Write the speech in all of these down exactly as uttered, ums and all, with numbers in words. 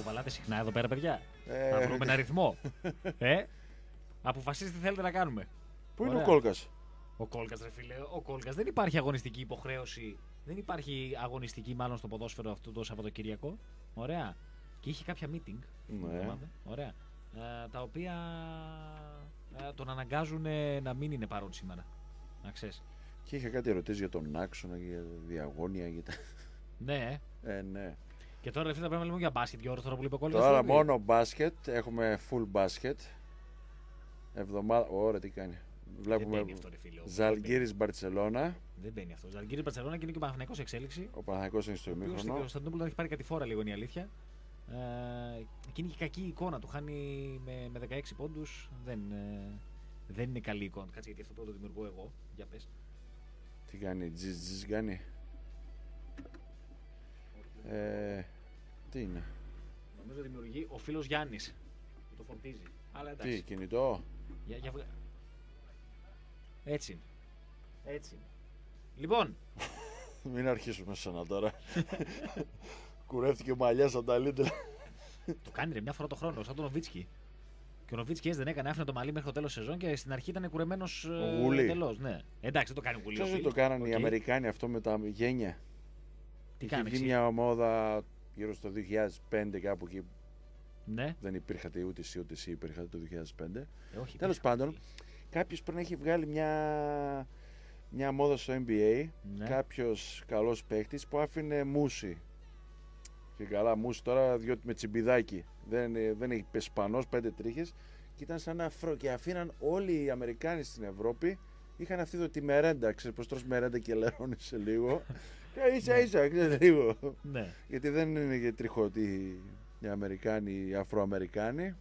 κουβαλάτε συχνά εδώ πέρα, παιδιά. Ε, Να βρούμε ένα ρυθμό. ε, αποφασίστε τι θέλετε να κάνουμε. Πού είναι Ωραία. ο Κόλκας? Ο Κόλκας, ρε φίλε, ο Κόλκας. Δεν υπάρχει αγωνιστική υποχρέωση. Δεν υπάρχει αγωνιστική, μάλλον στο ποδόσφαιρο αυτό το Σαββατοκύριακο. Ωραία. Και είχε κάποια meeting. Ναι. Ωραία. Ε, τα οποία ε, τον αναγκάζουν ε, να μην είναι παρόν σήμερα. Να ξέρεις. Και είχε κάτι ερωτήσεις για τον άξονα, για διαγώνια. Για τα... Ναι. ε, ναι. Και τώρα, ρε φίλε, θα πρέπει να λέμε για μπάσκετ. Για ώρες τώρα που είπε ο Κόλκας. Τώρα δηλαδή. μόνο μπάσκετ. Έχουμε full μπάσκετ. Εβδομάδα. Ωραία, τι κάνει. Βλέπουμε Ζαλγκίρις Μπαρτσελώνα. Δεν μπαίνει αυτό. Ζαλγκίρις Μπαρτσελώνα και είναι και ο Παναθηναϊκός εξέλιξη. Ο Παναθηναϊκός είναι στο ημίχρονο. Ο Κωνσταντινούπολος έχει πάρει κάτι φόρα λίγο, είναι η αλήθεια. Ε, και είναι και κακή εικόνα του. Χάνει με, με δεκαέξι πόντους. Δεν, ε, δεν είναι καλή εικόνα. Κάτσε, γιατί αυτό το δημιουργώ εγώ. Για πες. Τι κάνει, τζιζ τζιζ κάνει. Ε, τι είναι. Νομίζω δημιουργεί ο φίλος Γιάννης. Που το φορτίζει. Αλλά εντάξει. Τι, κινητό. Για, για... Έτσι είναι. Έτσι είναι. Λοιπόν. Μην αρχίσουμε σαν τώρα. Κουρεύτηκε ο Μαλλιάς από τα Λίτλ. Το κάνει ρε μια φορά το χρόνο, σαν τον Νοβίτσκι. Και ο Νοβίτσκι δεν έκανε, άφηνε το μαλλί μέχρι το τέλος σεζόν και στην αρχή ήταν κουρεμένος εντελώς. Ναι. Εντάξει, δεν το κάνει γουλί. Ξέρεις ότι το κάνανε okay. οι Αμερικάνοι αυτό με τα γένια. Τι είχε κάνει, βγει μια μόδα γύρω στο δύο χιλιάδες πέντε κάπου εκεί. Ναι. Δεν υπήρχατε ούτε εσύ ούτε εσύ υπήρχατε το δύο χιλιάδες πέντε. Ε, Τέλος πάντων, κάποιος πρέπει να έχει βγάλει μια, μια μόδα στο N B A. Ναι. Κάποιος καλός παίκτης που άφηνε μουσι. Και καλά, μουσι τώρα διότι με τσιμπιδάκι. Δεν, δεν έχει πεσπανός, πέντε τρίχες. Και ήταν σαν αφρό. Και αφήναν όλοι οι Αμερικάνοι στην Ευρώπη. Είχαν αυτή εδώ τη μερέντα. Ξέρεις πως τρως μερέντα και λερώνεις σε λίγο. Και ίσα ίσα, ξέρεις λίγο. Ναι. Γιατί δεν είναι και τριχωτοί οι Αμερικάνοι, οι Αφροαμερικάνοι.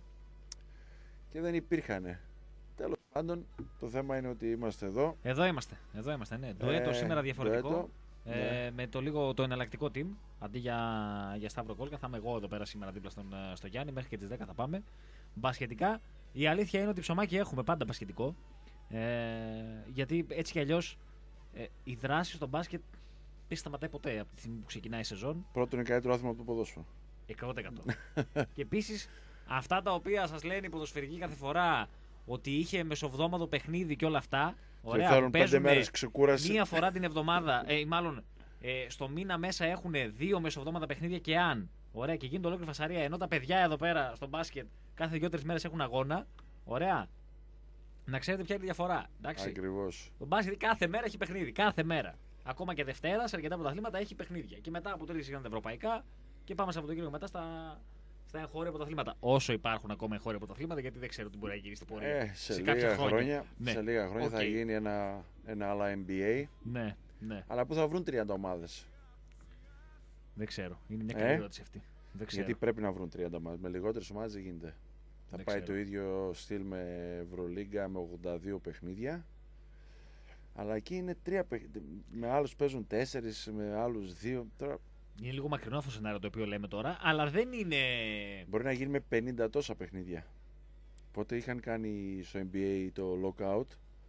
Και δεν υπήρχανε. Τέλος πάντων, το θέμα είναι ότι είμαστε εδώ. Εδώ είμαστε. Εδώ είμαστε, ναι. Το έτο σήμερα διαφορετικό. Το Ε, ναι. Με το λίγο το εναλλακτικό team. Αντί για, για Σταύρο Κόλκα, θα είμαι εγώ εδώ πέρα σήμερα δίπλα στον, στο Γιάννη. Μέχρι και τις δέκα θα πάμε. Μπασχετικά. Η αλήθεια είναι ότι ψωμάκι έχουμε πάντα μπασχετικό. Ε, γιατί έτσι κι αλλιώς ε, η δράση στο μπάσκετ δεν σταματάει ποτέ από τη στιγμή που ξεκινάει η σεζόν. Πρώτο είναι καλύτερο άθλημα από το ποδόσφαιρο. εκατό τοις εκατό. Και επίσης αυτά τα οποία σας λένε οι ποδοσφαιρικοί κάθε φορά ότι είχε μεσοβδόμαδο παιχνίδι και όλα αυτά. Ωραία, θέλουν πέντε μέρες ξεκούραση. Μία φορά την εβδομάδα, ε, μάλλον ε, στο μήνα μέσα έχουν δύο μεσοβδόμαδα παιχνίδια και αν. Ωραία, και γίνεται ολόκληρη φασαρία. Ενώ τα παιδιά εδώ πέρα στο μπάσκετ κάθε δύο-τρεις μέρες έχουν αγώνα. Ωραία. Να ξέρετε ποια είναι η διαφορά. Ακριβώς. Το μπάσκετ κάθε μέρα έχει παιχνίδι. Κάθε μέρα. Ακόμα και Δευτέρα σε αρκετά πρωταθλήματα έχει παιχνίδια. Και μετά από τρεις γίνονται ευρωπαϊκά και πάμε Σαββατοκύριακο μετά στα, στα εγχώρια πρωταθλήματα. Όσο υπάρχουν ακόμα εγχώρια πρωταθλήματα, γιατί δεν ξέρω τι μπορεί να γίνει στην πορεία. Ε, σε, σε, λίγα χρόνια, χρόνια. Ναι. σε λίγα χρόνια okay. θα γίνει ένα, ένα άλλο N B A. Ναι, ναι. Αλλά πού θα βρουν τριάντα ομάδες. Δεν ξέρω. Είναι μια καλή ερώτηση αυτή. Δεν ξέρω. Γιατί πρέπει να βρουν τριάντα ομάδες. Με λιγότερες ομάδες δεν γίνεται. Θα δεν πάει ξέρω. το ίδιο στυλ με Ευρωλίγκα με ογδόντα δύο παιχνίδια. Αλλά εκεί είναι τρία παιχνίδια. Με άλλους παίζουν τέσσερις, με άλλους δύο. Τώρα... Είναι λίγο μακρινό αυτό το σενάριο το οποίο λέμε τώρα, αλλά δεν είναι. Μπορεί να γίνει με πενήντα τόσα παιχνίδια. Πότε είχαν κάνει στο N B A το lockout,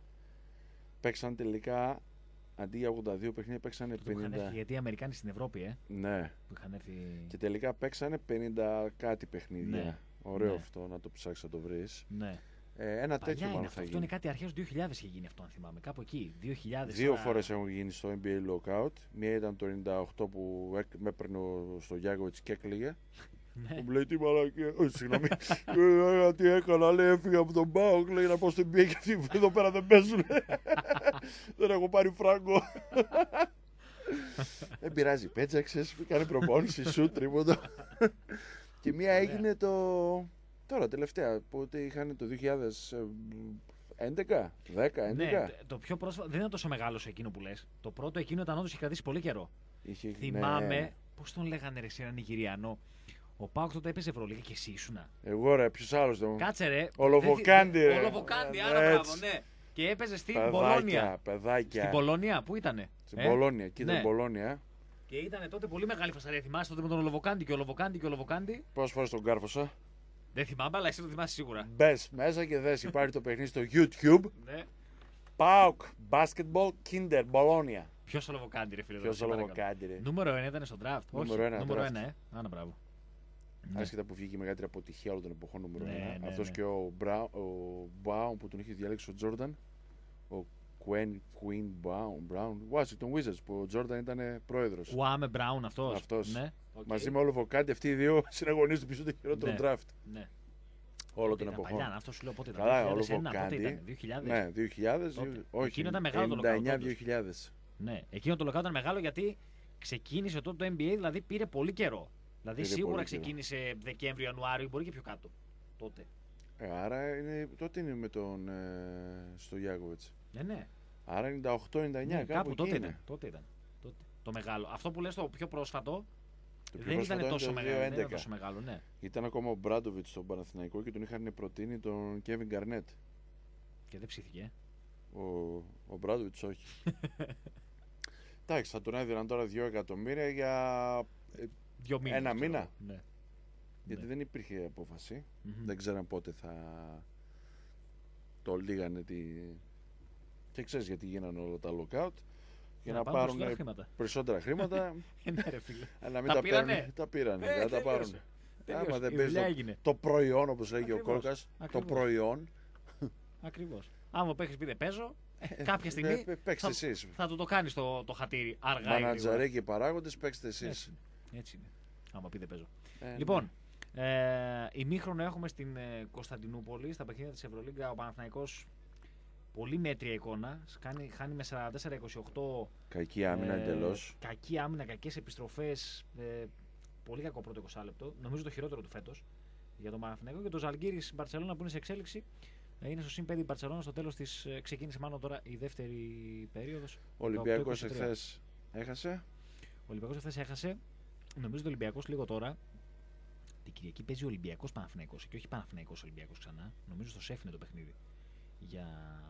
παίξαν τελικά αντί για ογδόντα δύο παιχνίδια παίξανε πενήντα. Έρθει, γιατί οι Αμερικάνοι στην Ευρώπη, ε. Ναι. Που είχαν έρθει... Και τελικά παίξανε πενήντα κάτι παιχνίδια. Ναι. Ωραίο ναι. αυτό, να το ψάξεις να το βρεις. Ναι. Ε, ένα Παλιά τέτοιο είναι μάλλον αυτό. θα Αυτό γίνει. είναι κάτι αρχές του δύο χιλιάδες είχε γίνει αυτό, αν θυμάμαι. Κάπου εκεί. δύο χιλιάδες. Δύο τώρα... φορές έχουν γίνει στο N B A lockout. Μία ήταν το ενενήντα οκτώ που με έπαιρνε στο Γιάγκοβιτς και έκλαιγε. Ναι. Μου λέει τι μαλακία. Όχι, συγγνώμη. Τι έκανα, λέει έφυγα από τον Πάοκ. Λέει να πάω στην N B A και αυτοί εδώ πέρα δεν παίζουν. Δεν έχω πάρει φράγκο. Δεν πειράζει, πέτζαξες, κάνει προπόνηση, σου τρίποντο. Και μία έγινε το. Τώρα τελευταία, πότε είχαν το δύο χιλιάδες έντεκα, δέκα, έντεκα. Ναι, το πιο πρόσφατο δεν ήταν τόσο μεγάλο σε εκείνο που λες. Το πρώτο εκείνο ήταν όντως είχε κρατήσει πολύ καιρό. Είχε, Θυμάμαι, ναι. πώς τον λέγανε ρε εσύ έναν Νιγηριανό. Ο Πάοκ τότε έπαιζε Ευρωλίγα και εσύ ήσουνα. Εγώ ρε, ποιος άλλος δεν μου. Κάτσε ρε. Ο Λοβοκάντι ρε. Ο Λοβοκάντι, άρα μπράβο, ναι. Και έπαιζε στην παιδάκια, Μπολόνια. Παιδάκια. Στην Μπολόνια, πού ήτανε. Στην ε? Μπολόνια, εκεί ήταν ναι. Μπολόνια. Και ήταν τότε πολύ μεγάλη φασαρία. Θυμάσαι τότε με τον Λοβοκάντι και ο Λοβοκάντι και ο Λοβοκάντι. Πόσες φορές τον κάρφωσα. Δεν θυμάμαι, αλλά εσύ το θυμάσαι σίγουρα. Μπες μέσα και δες, υπάρχει το παιχνίδι στο YouTube. Ναι. Πάοκ, basketball, Kinder, Bologna. Ποιος ο Λοβοκάντι, ρε φίλε. Ποιος ο Λοβοκάντι, ρε φίλε. Ποιος ο Λοβοκάντι, ρε. Ποιος ο Λοβοκάντι, ρε. Ποιος ο Λοβοκάντι, ρε. Ποιος ο Λοβοκάντι, ρε. Ποιος ο Λοβοκάντι, ρε. Ποιος ο Λοβοκάντι, ρε. Ποιος ο Λοβοκάντι, ρε. Νούμερο ένα ήταν στο draft. Νούμερο Όχι, ένα νούμερο draft. ένα, ε. Άνα μπράβο. Ναι. Άσχετα που βγήκε η μεγαλύτερη αποτυχία όλων των εποχών νούμερο Ναι, ένα. ναι, Αυτός ναι. και ο, Μπρα, ο Μπάουν που τον είχε διαλέξει ο Τζόρνταν. Ο Queen, Queen Brown, Brown, Washington Wizards που ο Τζόρνταν ήταν πρόεδρος. Ουάμε Μπράουν αυτός. Αυτός. Ναι. Okay. Μαζί με όλο Βοκάντι, αυτοί οι δύο συναγωνίζονται πίσω το χειρότερο Ναι. draft. Ναι. Όλο Πότε των ήταν εποχών. παλιά, αυτό σου λέω πότε ήταν. Καλά, όλο δύο χιλιάδες ένα, πότε Βοκάντι. ήταν, δύο χιλιάδες. Ναι, δύο χιλιάδες. Τότε. Όχι, Εκείνο ήταν μεγάλο το ενενήντα εννιά lockout, δύο χιλιάδες. Ναι, εκείνο το lockout ήταν μεγάλο γιατί ξεκίνησε τότε το N B A, δηλαδή πήρε πολύ καιρό. Δηλαδή Πήρε σίγουρα πολύ ξεκίνησε Δεκέμβριο-Ιανουάριο, μπορεί και πιο κάτω. Τότε. Ε, άρα είναι, τότε είναι με τον ε, στο Γιάκοβιτς. Ναι, ναι. Άρα ενενήντα οκτώ ενενήντα εννιά, ναι κάπου, κάπου τότε είναι. ήταν. Τότε ήταν. Τότε. Το μεγάλο. Αυτό που λες το πιο πρόσφατο Το πιο δεν πρόσφατο ήταν είναι τόσο το μεγάλο. Δεν ήταν δύο χιλιάδες έντεκα. τόσο μεγάλο, ναι. Ήταν ακόμα ο Μπράντοβιτς στον Παναθηναϊκό και τον είχαν προτείνει τον Κέβιν Γκαρνέτ. Και δεν ψήθηκε. ε. Ο, ο Μπράντοβιτς όχι. Εντάξει, θα τον έδιναν τώρα δύο εκατομμύρια για ε, Δύο μήνες. ένα ξέρω. μήνα. Ναι. Γιατί Ναι. δεν υπήρχε απόφαση. Μμμ. Δεν ξέραν πότε θα το λίγανε τη... Και ξέρεις γιατί γίνανε όλα τα lockout. Για να, πάρουν πάρουν περισσότερα χρήματα. περισσότερα χρήματα. Ε, ναι, ρε φίλε. Αλλά να μην Τα τα, πήρανε. παίρνουν. Τα πήρανε. Ε, δεν θα τα πάρουν. τελείωσε. Τελείωσε. Άμα δεν Η παίζει δουλειά το, έγινε. το προϊόν, όπως λέγει ο Ακριβώς. Κόλκας, το Ακριβώς. προϊόν. Ακριβώς. Άμα παίξει πει δεν παίζω, ε, κάποια στιγμή Ε, παίξτε θα, εσείς. θα του το κάνει το, το χατήρι αργά ή γρήγορα. Μανατζαρέ και παράγοντες, παίξτε εσείς. Έτσι είναι. Έτσι είναι. Άμα πει δεν παίζω. Ε, Λοιπόν, ε, ημίχρονο έχουμε στην ε, Κωνσταντινούπολη, στα παιχνίδια της Ευρωλίγκα, ο Παναθηναϊκός πολύ μέτρια εικόνα. Κάνει, χάνει με σαράντα τέσσερα είκοσι οκτώ. Κακή άμυνα ε, εντελώς. Κακή άμυνα, κακές επιστροφές. Ε, πολύ κακό πρώτο είκοσι λεπτό. Νομίζω το χειρότερο του φέτος για τον Παναθηναϊκό. Και το Ζαλγκίρις Μπαρτσελόνα που είναι σε εξέλιξη. Ε, είναι στο συν πέντε η Μπαρτσελόνα. Στο τέλος της ε, ξεκίνησε μάλλον τώρα η δεύτερη περίοδος. Ο Ολυμπιακός δεκαοκτώ είκοσι τρία. εχθές έχασε. Ο Ολυμπιακός εχθές έχασε. Νομίζω ότι ο Ολυμπιακός λίγο τώρα. Την Κυριακή παίζει ο Ολυμπιακός Παναθηναϊκός και όχι Παναθηναϊκός Ολυμπιακός ξανά. Νομίζω στο ΣΕΦ είναι το παιχνίδι. Για,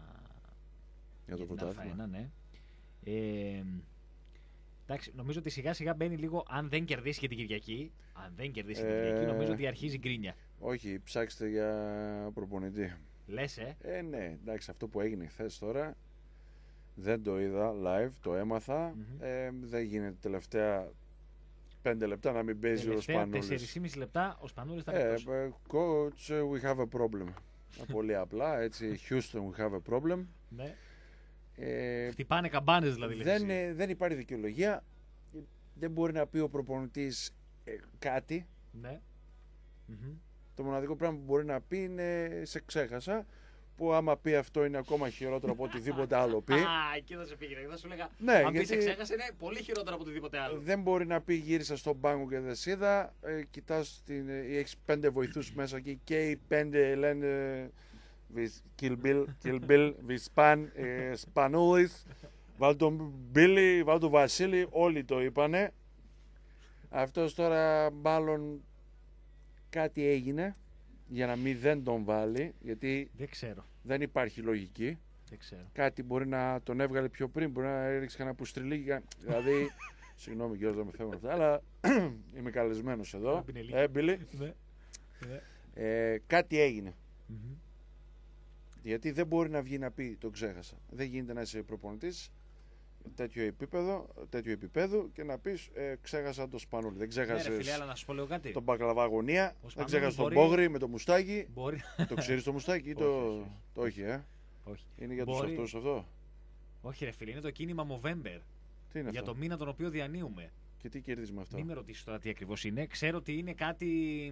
Για το την πρωτάθλημα. Α1, ναι. Ε, εντάξει, νομίζω ότι σιγά σιγά μπαίνει λίγο. Αν δεν κερδίσει και την Κυριακή, αν δεν κερδίσει και την Ε, Κυριακή, νομίζω ότι αρχίζει γκρίνια. Όχι, ψάξτε για προπονητή. Λες, ε. Ε, ναι, εντάξει, αυτό που έγινε χθε τώρα δεν το είδα live, το έμαθα. Μμμ. Ε, δεν γίνεται τελευταία πέντε λεπτά να μην παίζει ο Τελευταία Σπανούλης. τέσσερα και μισό λεπτά ο Σπανούλης θα Ε, εκτός. ε, coach, we have a problem. Ε, Πολύ απλά, έτσι, Houston, we have a problem. Ναι. Ε, Χτυπάνε καμπάνες δηλαδή. λες δεν, εσύ. ε, δεν υπάρχει δικαιολογία. Δεν μπορεί να πει ο προπονητής ε, κάτι. Ναι. Μμμ. Το μοναδικό πράγμα που μπορεί να πει είναι σε ξέχασα. Που άμα πει αυτό είναι ακόμα χειρότερο από οτιδήποτε άλλο πει. Α, εκεί θα σε πήγαινε. Θα σου λέγα. Ναι, αν πει γιατί- σε ξέχασε, είναι πολύ χειρότερο από οτιδήποτε άλλο. Δεν μπορεί να πει γύρισα στον πάγκο και δεν σε είδα. Ε, κοιτάς, την, ε, έχεις πέντε βοηθούς μέσα εκεί και οι πέντε λένε βις- Kill Bill, Kill Bill, Βισπάν, ε, Σπανούλης, βάλ τον Μπίλι, βάλ τον Βασίλη, όλοι το είπανε. Αυτός τώρα μάλλον κάτι έγινε για να μην δεν τον βάλει, γιατί Δεν ξέρω. δεν υπάρχει λογική. Δεν ξέρω. Κάτι μπορεί να τον έβγαλε πιο πριν, μπορεί να έριξε κανένα πουστριλίκι. Δηλαδή, συγγνώμη κιόλας δεν με θέλουν αυτά, αλλά είμαι καλεσμένος εδώ. Μπινελίκι. Ε, Μπίλι. Ναι. Ναι. Ε, κάτι έγινε. Μμμ. Γιατί δεν μπορεί να βγει να πει το ξέχασα. Δεν γίνεται να είσαι προπονητής τέτοιο επίπεδο, τέτοιο επίπεδο και να πεις ε, ξέχασα το Σπανούλι. Δεν Ναι, ρε φίλε, ξέχασες αλλά να σου πω λίγο κάτι. τον μπακλαβά γωνία, δεν Σπανούλης ξέχασες τον μπορεί- Μπόγρι με το μουστάκι. Μπορεί. Το ξέρεις το μουστάκι ή Όχι, το, όχι, όχι. το όχι, ε. Όχι. Είναι για τους Μπορεί- αυτούς αυτό. Όχι, ρε φίλε, είναι το κίνημα Movember. Τι είναι Για αυτό. το μήνα τον οποίο διανύουμε. Και τι κερδίζει με αυτό. Μην με ρωτήσει τώρα τι ακριβώς είναι. Ξέρω ότι είναι κάτι.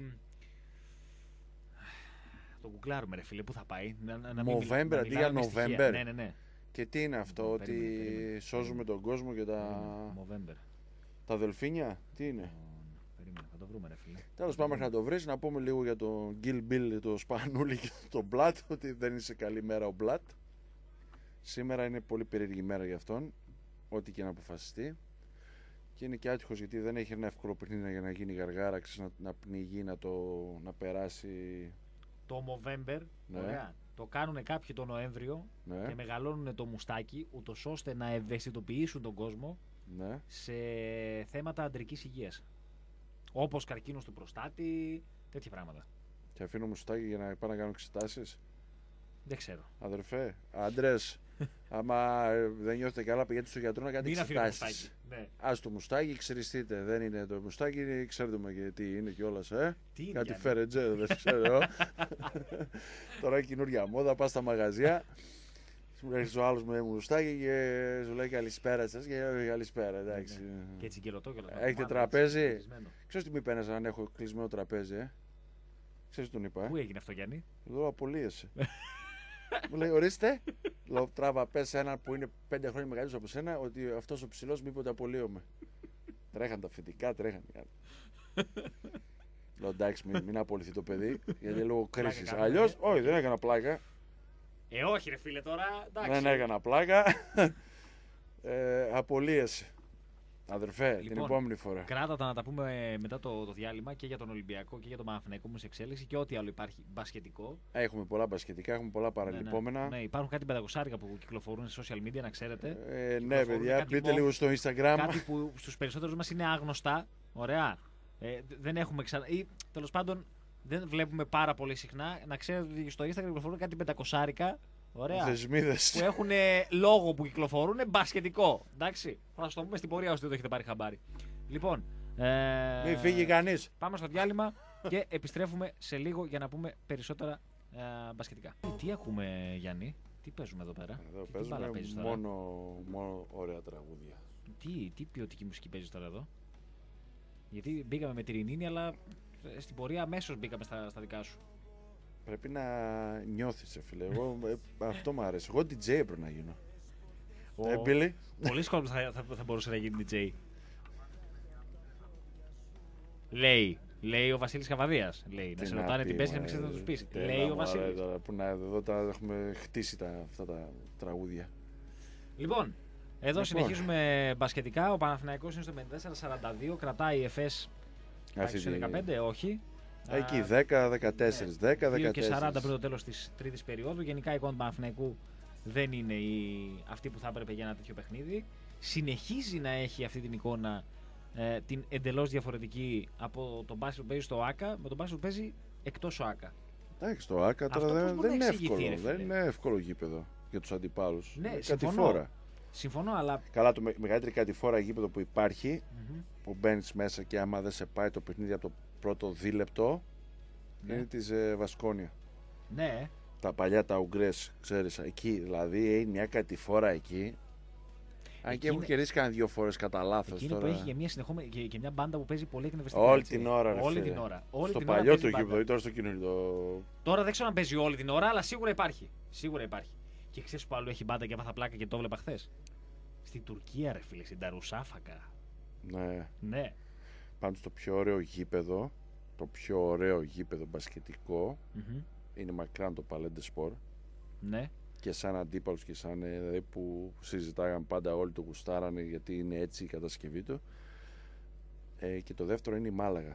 Το γκουγκλάρουμε, ρε φίλε, πού θα πάει. Να, να, να μην μιλ- November να αντί μιλάμε για με στοιχεία. November. Ναι, ναι, ναι. Και τι είναι αυτό, Ναι, ότι περίμενε, περίμενε, σώζουμε περίμενε. τον κόσμο και τα, November. τα δελφίνια. Τι είναι. Λοιπόν, περίμενε, θα το βρούμε, ρε φίλε. Τέλος πάντων, μέχρι να το βρεις, να πούμε λίγο για τον Γκίλ Μπιλ, το Σπανούλι και τον Μπλατ, ότι δεν είναι σε καλή μέρα ο Μπλατ. Σήμερα είναι πολύ περίεργη μέρα για αυτόν, ό,τι και να αποφασιστεί. Και είναι και άτυχος γιατί δεν έχει ένα εύκολο παιχνίδι για να γίνει γαργάρα, ξέρεις, να, να πνιγεί, να, το, να περάσει. Το Movember, Ναι. ωραία, το κάνουν κάποιοι το Νοέμβριο Ναι, και μεγαλώνουν το μουστάκι, ούτως ώστε να ευαισθητοποιήσουν τον κόσμο ναι. σε θέματα αντρικής υγείας. Όπως καρκίνος του προστάτη, τέτοια πράγματα. Και αφήνω μουστάκι για να πάω να κάνω εξετάσεις. Δεν ξέρω. Αδερφέ, άντρες, Άμα δεν νιώθετε καλά, πηγαίνετε στο γιατρό να κάνετε εξετάσεις. Ναι. Ας το μουστάκι, ξεριστείτε. Δεν είναι το μουστάκι, ξέρουμε και τι είναι κιόλας. Ε? Τι είναι, κάτι Γιάννη? φέρετζε, δεν ξέρω. Τώρα καινούργια μόδα, πας στα μαγαζιά. Σου έρχεται ο άλλος με μουστάκι και σου λέει καλησπέρα σας και λέω καλησπέρα. Εντάξει. Ναι. Και έτσι και ρωτώ κιόλας. Έχετε τραπέζι? Ξέρεις τι μου είπε ένας αν έχω κλεισμένο τραπέζι, ε? Ξέρεις τι τον είπα, ε? Πού έγινε αυτό, Γιάννη? Εδώ απολύεσαι. Μου λέει, ορίστε. Λέω, τράβα, πες έναν που είναι πέντε χρόνια μεγαλύτερος από σένα ότι αυτός ο ψηλός μου είπε ότι απολύομαι. Τρέχαν τα φοιτικά, τρέχαν. Λέω, εντάξει, μην, μην απολυθεί το παιδί, γιατί λόγω κρίσης. Αλλιώς, όχι, δεν έκανα πλάκα. Ε, όχι, ρε φίλε, τώρα. Εντάξει. Δεν έκανα πλάκα. ε, απολύεσαι. Αδερφέ, Λοιπόν, την επόμενη φορά. Κράτα τα να τα πούμε μετά το, το διάλειμμα και για τον Ολυμπιακό και για τον Παναθηναϊκό μου σε εξέλιξη και ό,τι άλλο υπάρχει μπασκετικό. Έχουμε πολλά μπασκετικά, έχουμε πολλά παραλυπόμενα. Ναι, ναι, ναι, υπάρχουν κάτι πεντακόσια που κυκλοφορούν σε social media, να ξέρετε. Ε, ναι, παιδιά, μπείτε λίγο στο Instagram. Κάτι που στους περισσότερους μας είναι άγνωστα. Ωραία. Ε, δεν έχουμε ξανά. Ή τέλος πάντων δεν βλέπουμε πάρα πολύ συχνά. Να ξέρετε ότι στο Instagram κυκλοφορούν κάτι πεντακόσια. Ωραία. Θεσμίδες. Που έχουν λόγο που κυκλοφορούν μπασκετικό. Εντάξει. Θα το πούμε στην πορεία όσο δεν το έχετε πάρει χαμπάρι. Λοιπόν. Ε, Μην φύγει κανείς. Πάμε στο διάλειμμα και επιστρέφουμε σε λίγο για να πούμε περισσότερα ε, μπασκετικά. Τι ακούμε, Γιάννη? Τι παίζουμε εδώ πέρα? Εδώ τι παίζουμε παίζεις μόνο, μόνο ωραία τραγούδια. Τι, τι ποιοτική μουσική παίζεις τώρα εδώ? Γιατί μπήκαμε με τη Ρινίνη, αλλά στην πορεία αμέσως μπήκαμε στα, στα δικά σου. Πρέπει να νιώθεις, φίλε. Εγώ, ε, αυτό μου αρέσει. Εγώ ντι τζέι έπρεπε να γίνω. Ο... Ε, Μπίλι. Πολλοί κόσμος θα, θα, θα μπορούσε να γίνει ντι τζέι. Λέει. Λέει ο Βασίλης Καβαδίας. Λέει. Να σε ρωτάνε τι παίζει και να μην ξέρετε να τους πεις. Λέει ο Βασίλης. Τώρα, που να, εδώ τα έχουμε χτίσει τα, αυτά τα τραγούδια. Λοιπόν, εδώ λοιπόν. συνεχίζουμε μπασκετικά. Ο Παναθηναϊκός είναι στο πενήντα τέσσερα σαράντα δύο. Κρατάει η ΕΦΕΣ. Πάει στο δεκαπέντε, όχι. Εκεί δέκα δεκατέσσερα, δέκα δεκατέσσερα. δύο και σαράντα πριν το τέλος της τρίτης περίοδου. Γενικά η εικόνα του Παναθηναϊκού δεν είναι η... αυτή που θα έπρεπε για ένα τέτοιο παιχνίδι. Συνεχίζει να έχει αυτή την εικόνα ε, την εντελώς διαφορετική από τον μπάσκετ που παίζει στο ΆΚΑ με τον μπάσκετ που παίζει εκτός ΆΚΑ. Εντάξει, το ΆΚΑ τώρα δεν, δεν είναι εύκολο. Δεν είναι εύκολο γήπεδο για τους αντιπάλους. Ναι, είναι συμφωνώ. κατηφόρα. Συμφωνώ, αλλά. Καλά, το με, μεγαλύτερη κατηφόρα γήπεδο που υπάρχει, mm-hmm. που μπαίνει μέσα και άμα δεν σε πάει το παιχνίδι από το πρώτο δίλεπτο, ναι. είναι της ε, Βασκόνια. Ναι. Τα παλιά τα Ουγγρές, ξέρεις, εκεί δηλαδή έχει μια κατηφόρα εκεί. Αν και έχουν κερδίσει κανένα δύο φορές κατά λάθος. Εκείνη τώρα... που έχει και μια, συνεχόμενη, και, και μια μπάντα που παίζει πολύ εκνευριστικά. Όλη έτσι. την ώρα, ρε Όλη φίλε. την ώρα. Όλη στο την παλιό ώρα το γήπεδο ή τώρα στο καινούριο. Τώρα δεν ξέρω αν παίζει όλη την ώρα, αλλά σίγουρα υπάρχει. Σίγουρα υπάρχει. Και ξέρεις που άλλο έχει μπάντα και άπαθα πλάκα και το έβλεπα χθες? Στην Τουρκία, ρε φίλε, στην Ταρουσάφακα. Ναι. Ναι. Πάντως το πιο ωραίο γήπεδο, το πιο ωραίο γήπεδο μπασκετικό mm-hmm. είναι μακράν το Παλέντε Σπορ. Ναι. Και σαν αντίπαλος και σαν δηλαδή, που συζητάγαν πάντα όλοι το γουστάρανε γιατί είναι έτσι η κατασκευή του. Ε, και το δεύτερο είναι η Μάλαγα.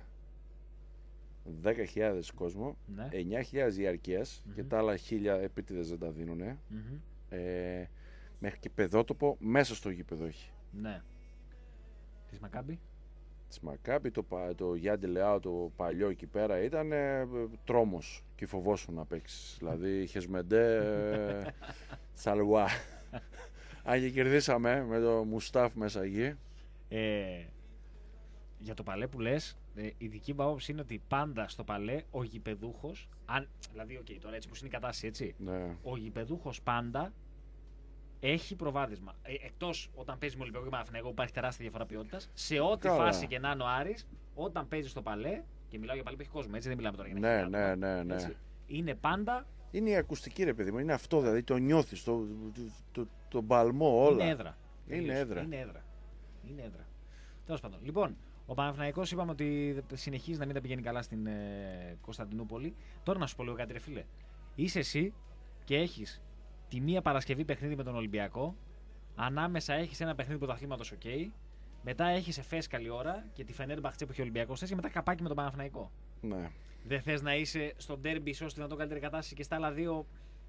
δέκα χιλιάδες κόσμο, ναι. εννιά χιλιάδες διαρκείας mm-hmm. και τα άλλα χίλια επίτηδες δεν τα δίνουνε. Mm-hmm. Ε, μέχρι και παιδότοπο μέσα στο γήπεδο έχει. Ναι. Της Μακάμπι. Της Μακάμπι, το, το Γιάννη Λεάου το παλιό εκεί πέρα ήταν ε, τρόμος και φοβόσουν να παίξεις. Δηλαδή Χεσμεντέ, ε, Σαλουά. Αν και κερδίσαμε με το Μουστάφ μέσα εκεί. Ε, για το παλέ που λες, ε, η δική μου άποψη είναι ότι πάντα στο παλέ ο γηπεδούχος, αν, δηλαδή okay, τώρα έτσι πως είναι η κατάσταση έτσι, ναι. ο γηπεδούχος πάντα έχει προβάδισμα. Ε, εκτός όταν παίζει με Ολυμπιακό και Παναθηναϊκό που υπάρχει τεράστια διαφορά ποιότητας, σε ό,τι Καλά. φάση και να είναι ο Άρης, όταν παίζει στο παλέ, και μιλάω για παλέ που έχει κόσμο, έτσι δεν μιλάμε τώρα για να ναι, ναι, ναι, ναι. Έτσι, είναι πάντα. Είναι η ακουστική, ρε παιδί μου, είναι αυτό δηλαδή, το νιώθεις, το, το, το, το μπαλμό, όλα. Είναι έδρα. Είναι έδρα. Είναι έδρα. Είναι έδρα. Τέλος πάντων. Λοιπόν, ο Παναθηναϊκός είπαμε ότι συνεχίζει να μην τα πηγαίνει καλά στην ε, Κωνσταντινούπολη. Τώρα να σου πω λίγο κάτι, ρε φίλε. Είσαι εσύ και έχεις τη μία Παρασκευή παιχνίδι με τον Ολυμπιακό. Ανάμεσα έχεις ένα παιχνίδι πρωταθλήματος, OK. Μετά έχεις ΕΦΕΣ καλή ώρα και τη Φενέρμπαχτσε που έχει ο Ολυμπιακός θες και μετά καπάκι με τον Παναθηναϊκό. Ναι. Δεν θες να είσαι στο ντέρμπι ίσως στη δυνατόν καλύτερη κατάσταση και στα άλλα δύο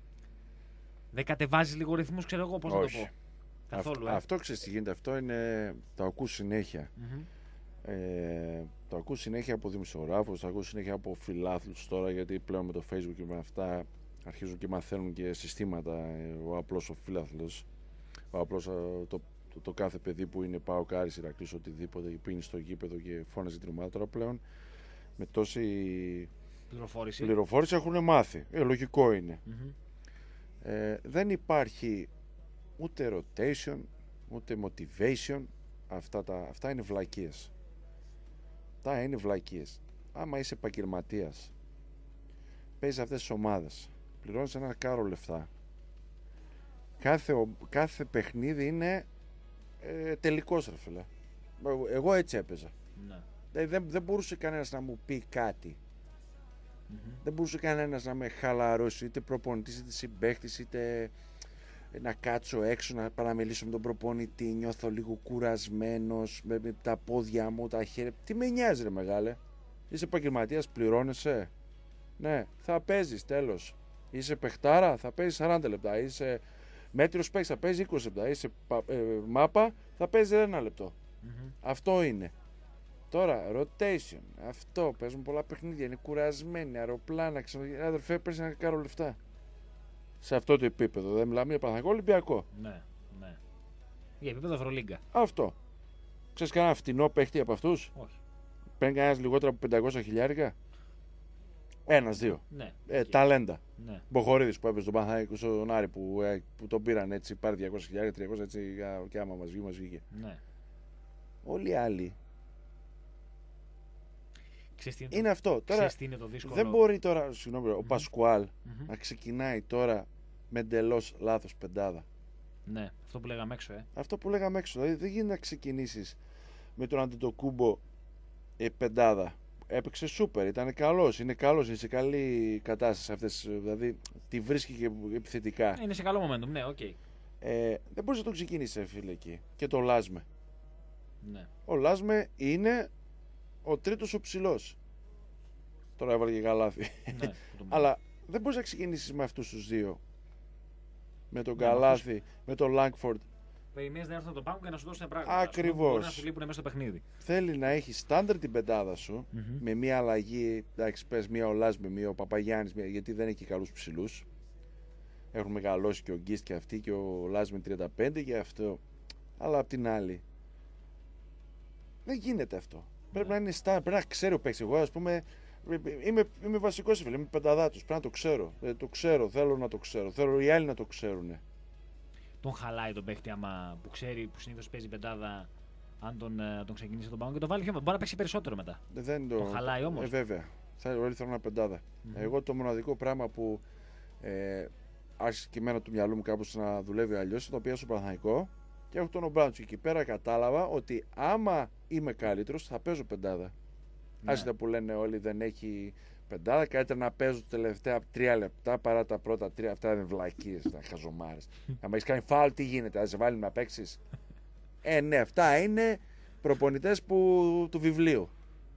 δεν κατεβάζεις λίγο ρυθμούς, ξέρω εγώ πώς να το πω. Καθόλου, Α, ε. Αυτό ξέρεις τι γίνεται, αυτό είναι, το ακούς συνέχεια. Mm-hmm. Ε, το ακούς συνέχεια από δημοσιογράφους, το ακούς συνέχεια από φιλάθλους τώρα γιατί πλέον με το Facebook και με αυτά αρχίζουν και μαθαίνουν και συστήματα. Ο απλός ο φίλαθλος, ο απλός το, το, το κάθε παιδί που είναι ΠΑΟΚ, Άρης, Ηρακλής, οτιδήποτε, που είναι στο γήπεδο και φώναζε την ομάδα, τώρα πλέον με τόση πληροφόρηση, πληροφόρηση έχουν μάθει. Ε, λογικό είναι. Mm-hmm. Ε, δεν υπάρχει ούτε rotation, ούτε motivation. Αυτά, τα, αυτά είναι βλακίες. Αυτά είναι βλακίες. Άμα είσαι επαγγελματίας, παίζεις αυτές τις ομάδες, πληρώνεις ένα κάρο λεφτά. Κάθε, κάθε παιχνίδι είναι ε, τελικός, ρε φίλε. Εγώ έτσι έπαιζα. Ναι. Δεν, δεν, δεν μπορούσε κανένας να μου πει κάτι. Mm-hmm. Δεν μπορούσε κανένας να με χαλαρώσει, είτε προπονητής, είτε συμπαίχτης, είτε να κάτσω έξω να παραμιλήσω με τον προπονητή. Νιώθω λίγο κουρασμένος με, με τα πόδια μου, τα χέρια. Τι με νοιάζει, ρε μεγάλε. Είσαι επαγγελματίας, πληρώνεσαι. Ναι, θα παίζεις, τέλος. Είσαι παιχτάρα, θα παίζεις σαράντα λεπτά. Είσαι μέτριος παίκτης, θα παίζεις είκοσι λεπτά. Είσαι ε, μάπα, θα παίζεις ένα λεπτό. Mm-hmm. Αυτό είναι. Τώρα, rotation. Αυτό, παίζουν πολλά παιχνίδια. Είναι κουρασμένοι, αεροπλάνα, ξανά. Αδερφέ, παίζει να κάνω λεφτά. Σε αυτό το επίπεδο. Δεν μιλάμε για Παναθηναϊκό, Ολυμπιακό. Ναι, ναι. Για επίπεδο Ευρωλίγκα. Αυτό. Ξέρεις κανένα φτηνό παίχτη από αυτούς? Όχι. Παίρνει κανένας λιγότερο από πεντακόσια χιλιάρικα? Ένας, δύο. Ναι. Ε, και... ταλέντα. Ναι. Μποχορίδης που έπαιζε τον Παναθηναϊκό στον Άρη που, ε, που τον πήραν έτσι, πάρει διακόσια χιλιάρικα, τριακόσια έτσι, και άμα μας βγει, μας βγήκε. Ναι. Όλοι οι άλλοι. Ξέρεις είναι το... αυτό. Τώρα, τι είναι το δύσκολο. Δεν μπορεί τώρα, συγγνώμη, mm-hmm. ο Πασκουάλ mm-hmm. να ξεκινάει τώρα με εντελώς λάθος πεντάδα. Ναι, αυτό που λέγαμε έξω, ε. Αυτό που λέγαμε έξω. Δηλαδή δεν γίνεται να ξεκινήσεις με τον Αντετοκούμπο ε, πεντάδα. Έπαιξε σούπερ, ήταν καλός, είναι καλός, είναι σε καλή κατάσταση αυτές, δηλαδή τη βρίσκει και επιθετικά. Είναι σε καλό momentum, ναι, οκ. Okay. Ε, δεν μπορείς να τον ξεκινήσεις, φίλε, εκεί. Και το Λάσμε. Ναι. Ο Λάσμε είναι ο τρίτος ο ψηλός. Τώρα έβαλε και καλάθι. Ναι, αλλά δεν μπορείς να ξεκινήσεις με αυτούς τους δύο. Με τον ναι, Καλάθι, αυτούς... με τον Λάγκφορντ. Περιμένεις να έρθουν από τον πάγκο και να σου δώσουν πράγματα. Ακριβώς. Μπορεί να σου λείπουν μέσα στο παιχνίδι. Θέλει να έχει στάνταρ την πεντάδα σου mm-hmm. με μία αλλαγή. Εντάξει, πες μία ο Λάσμε, μία ο Παπαγιάννης, μία, γιατί δεν έχει καλούς ψηλούς. Έχουν μεγαλώσει και ο Γκίστ και αυτοί και ο Λάσμε τριάντα πέντε και αυτό. Αλλά απ' την άλλη δεν γίνεται αυτό. Yeah. Πρέπει να είναι στάνταρ, πρέπει να ξέρει ο παίκτης. Εγώ, ας πούμε, είμαι, είμαι βασικός φίλε, είμαι πενταδάτος. Πρέπει να το ξέρω. Ε, το ξέρω, θέλω να το ξέρω. Θέλω οι άλλοι να το ξέρουν. Τον χαλάει τον παίχτη άμα που ξέρει που συνήθως παίζει πεντάδα, αν τον, τον ξεκινήσει τον πάγκο και τον βάλει πιο. Μπορεί να παίξει περισσότερο μετά. Δεν το... Τον χαλάει όμως. Ε, βέβαια. Θα, όλοι θέλουν ένα πεντάδα. Mm-hmm. Εγώ το μοναδικό πράγμα που ε, άρχισε και εμένα του μυαλού μου κάπως να δουλεύει αλλιώς, το πήγα στο Παναθηναϊκό και έχω τον Ομπράντσο εκεί πέρα. Κατάλαβα ότι άμα είμαι καλύτερος θα παίζω πεντάδα. Ναι. Άσχετα που λένε όλοι δεν έχει πεντάδα, καλύτερα να παίζω τα τελευταία τρία λεπτά παρά τα πρώτα τρία. Αυτά είναι βλακίες, τα χαζομάρες. Αν έχεις κάνει φάουλ, τι γίνεται, θα σε βάλει να παίξεις. Ε, ναι, αυτά είναι προπονητές που, του βιβλίου.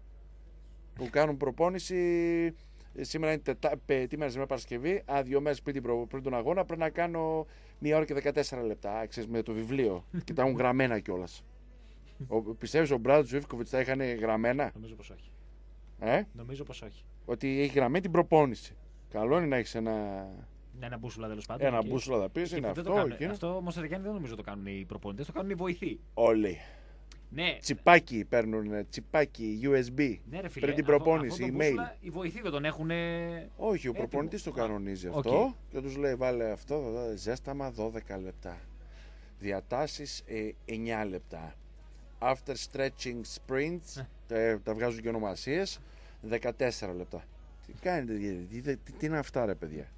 Που κάνουν προπόνηση. Σήμερα είναι τετά, τι μέρα, σήμερα Παρασκευή. Α, δύο μέρες πριν, πριν τον αγώνα πρέπει να κάνω μία ώρα και δεκατέσσερα λεπτά. Ξέρεις, με το βιβλίο. Και τα έχουν γραμμένα κιόλας. Πιστεύεις ο Μπράντ Ζουίφκοβιτς τα είχαν γραμμένα? Νομίζω πως όχι. Ε? Νομίζω πως όχι. Ότι έχει γραμμένη την προπόνηση. Καλό είναι να έχει ένα. Ένα μπούσουλα τέλος πάντων. Ένα μπούσουλα θα πει, είναι αυτό. Αυτό όμως δεν νομίζω το κάνουν οι προπονητές, το κάνουν οι βοηθοί. Όλοι. Ναι. Τσιπάκι παίρνουν, τσιπάκι, γιου ες μπι. Ναι, ρε φίλε, πριν την προπόνηση, αυτό, αυτό email. Μπούσουλα, οι βοηθοί δεν τον έχουν. Όχι, ο προπονητής το κανονίζει αυτό. Okay. Και τους λέει βάλε αυτό, ζέσταμα δώδεκα λεπτά. Διατάσεις ε, εννιά λεπτά. After stretching sprints, τα, τα βγάζουν και ονομασίες, δεκατέσσερα λεπτά. Τι κάνετε, τι, τι, τι, τι είναι αυτά ρε παιδιά?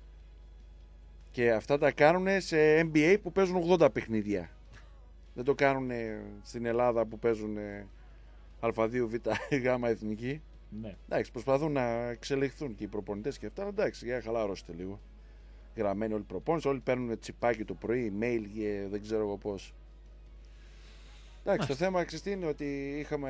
Και αυτά τα κάνουν σε N B A που παίζουν ογδόντα παιχνίδια. Δεν το κάνουν στην Ελλάδα που παίζουν Α2, Β, Γ εθνική. Ναι. Εντάξει, προσπαθούν να εξελιχθούν και οι προπονητές και αυτά. Εντάξει, για χαλαρώστε λίγο. Γραμμένοι όλοι οι προπόνητες, όλοι παίρνουν τσιπάκι το πρωί, email και δεν ξέρω εγώ πώς. Εντάξει, το θέμα ξέρεις τι είναι, ότι είχαμε